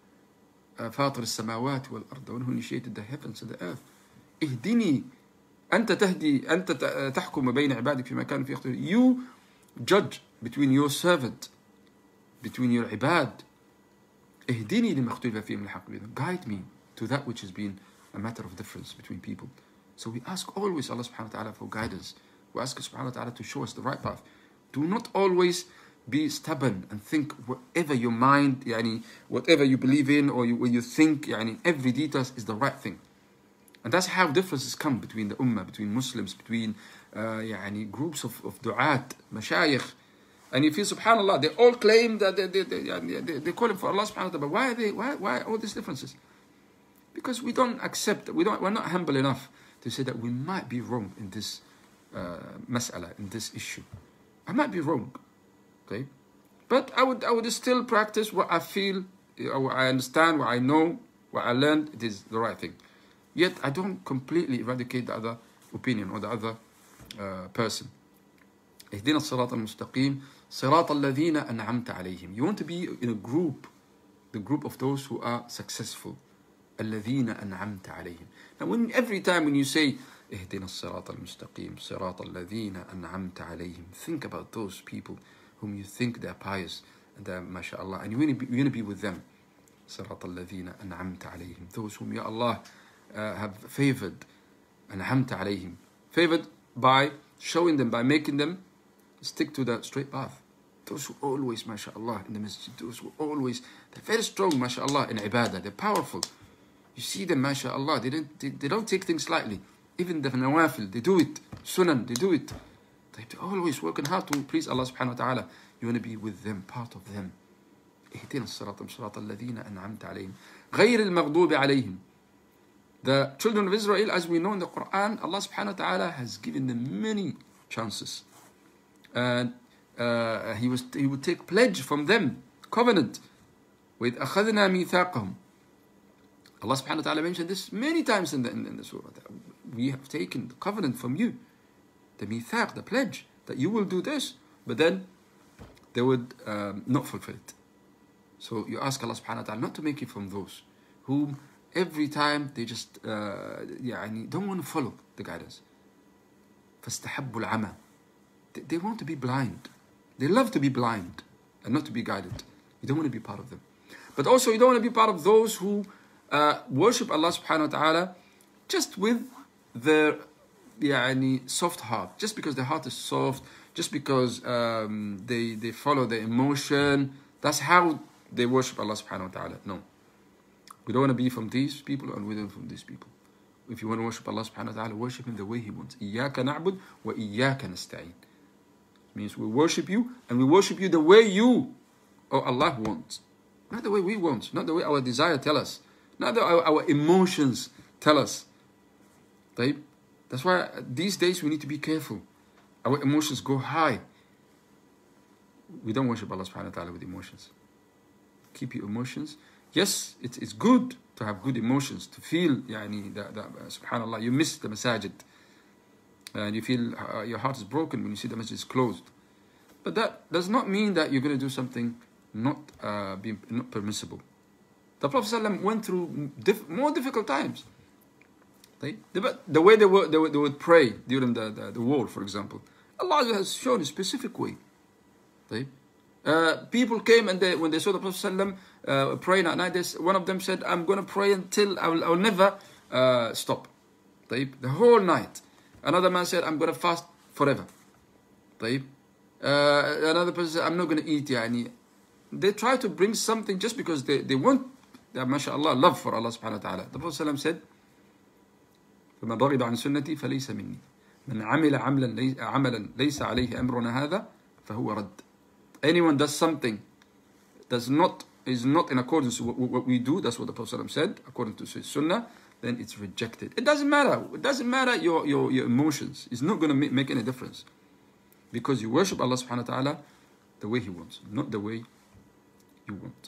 Speaker 1: فاطر السماوات والأرض, the one who initiated the heavens and the earth. اهدني أنت تهدي أنت تحكم بين عبادك فيما كانوا فيه يختلفون. You judge between your servant, between your ibad. اهدني لما اختلف فيه من الحق بإذنك. Guide me to that which has been a matter of difference between people. So we ask always Allah subhanahu wa ta'ala for guidance. We ask subhanahu wa ta'ala to show us the right path. Do not always be stubborn and think whatever your mind, yani, whatever you believe in or you, what you think, yani, every detail is the right thing. And that's how differences come between the ummah, between Muslims, between uh, yani, groups of, of du'at, mashayikh. And you feel, subhanAllah, they all claim that they, they, they, they, they call him for Allah subhanahu wa ta'ala. But why are they, why, why all these differences? Because we don't accept, we don't, we're not humble enough to say that we might be wrong in this uh, mas'ala, in this issue. I might be wrong, okay? But I would, I would still practice what I feel, what I understand, what I know, what I learned, it is the right thing. Yet I don't completely eradicate the other opinion or the other uh, person. اهدنا الصراط المستقيم صراط الذين أنعمت عليهم. You want to be in a group, the group of those who are successful. الذين أنعمت عليهم. Now when, every time when you say اهدنا الصراط المستقيم صراط الذين أنعمت عليهم, think about those people whom you think they're pious and they're mashallah, and you want to be, you want to be with them. صراط الذين أنعمت عليهم, those whom Ya Allah uh, have favored. أنعمت عليهم, favored by showing them, by making them stick to the straight path. Those who always, mashallah, in the masjid, those who always, they're very strong, mashallah, in ibadah, they're powerful. You see them, mashallah, they don't, they, they don't take things lightly. Even the nawafil, they do it. Sunan, they do it. They're always working hard to please Allah subhanahu wa ta'ala. You want to be with them, part of them. اهدنا الصراط الصراط الذين أنعمت عليهم غير المغضوب عليهم. The children of Israel, as we know in the Quran, Allah subhanahu wa ta'ala has given them many chances. And uh, he, was, he would take pledge from them, covenant, with أخذنا ميثاقهم. Allah subhanahu wa ta'ala mentioned this many times in the, in, in the surah. We have taken the covenant from you, the mithaq, the pledge, that you will do this, but then they would um, not fulfill it. So you ask Allah subhanahu wa ta'ala not to make you from those whom every time they just uh, يعني, don't want to follow the guidance. فَاسْتَحَبُّ الْعَمَى. They, they want to be blind. They love to be blind and not to be guided. You don't want to be part of them. But also you don't want to be part of those who uh, worship Allah subhanahu wa ta'ala just with their يعني, soft heart. Just because their heart is soft, just because um, they, they follow their emotion. That's how they worship Allah subhanahu wa ta'ala. No. We don't want to be from these people and we don't from these people. If you want to worship Allah subhanahu wa ta'ala, worship Him the way He wants. إِيَّاكَ نَعْبُدْ وَإِيَّاكَ نَسْتَعِينَ. Means we worship you and we worship you the way you or Allah wants. Not the way we want. Not the way our desire tell us. Not the way our, our emotions tell us. That's why these days we need to be careful. Our emotions go high. We don't worship Allah subhanahu wa ta'ala with emotions. Keep your emotions. Yes, it, it's good to have good emotions, to feel, yani, that, that, uh, subhanallah, you miss the masajid. And you feel uh, your heart is broken when you see the masjid is closed. But that does not mean that you're going to do something not, uh, be, not permissible. The Prophet ﷺ went through diff more difficult times. The, the way they, were, they, would, they would pray during the, the, the war, for example. Allah has shown a specific way. Uh, people came and they, when they saw the Prophet ﷺ, uh, praying at night, this, one of them said, I'm going to pray until I will, I will never uh, stop. The whole night. Another man said, I'm going to fast forever. Uh, another person said, I'm not going to eat. Yani. They try to bring something just because they, they want, uh, mashallah, love for Allah subhanahu wa ta'ala. The Prophet ﷺ said, فَمَنْ رَغِبَ عَنْ سُنَّتِي فَلَيْسَ مِنِّي مَنْ عَمِلَ عَمَلًا لَيْسَ عَلَيْهِ أَمْرُنَا هَذَا فَهُوَ رَدٌّ. Anyone does something does not is not in accordance with what we do, that's what the Prophet ﷺ said, according to his sunnah, then it's rejected. It doesn't matter. It doesn't matter your, your, your emotions. It's not going to make, make any difference. Because you worship Allah subhanahu wa ta'ala the way He wants, not the way you want.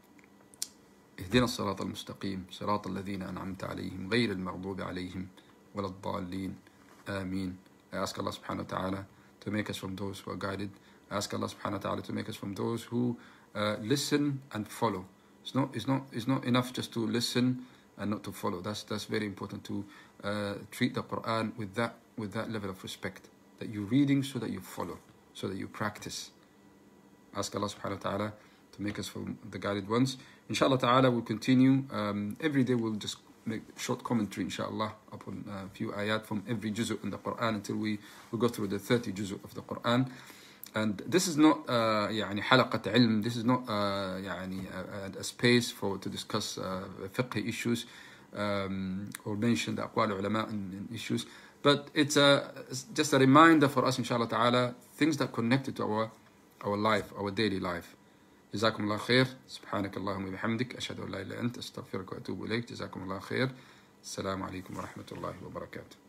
Speaker 1: اهدنا الصراط المستقيم صراط الذين أنعمت عليهم غير المغضوب عليهم ولا الضالين آمين. I ask Allah subhanahu wa ta'ala to make us from those who are guided. I ask Allah subhanahu wa ta'ala to make us from those who uh, listen and follow. It's not, it's, not, it's not enough just to listen and not to follow. That's, that's very important, to uh, treat the Quran with that, with that level of respect. That you're reading so that you follow, so that you practice. Ask Allah subhanahu wa ta'ala to make us from the guided ones. Inshallah ta'ala, we'll continue. Um, every day we'll just make short commentary, inshallah, upon a few ayat from every juz'u in the Quran until we, we go through the thirty juz'u of the Quran. And this is not uh, يعني حلقة علم. This is not uh, يعني a, a space for to discuss uh, fiqh issues um, or mention the aqwal ulama in, in issues. But it's a, just a reminder for us, inshallah ta'ala, things that connected to our our life, our daily life. Jazak'Allah Khair. Subhanak Allahumma bihamdik. Ashhadu an la ilaha illa anta astaghfiruka wa atubu ilayk. Jazak'Allah Khair. Assalamu alaikum wa rahmatullahi wa barakatuh.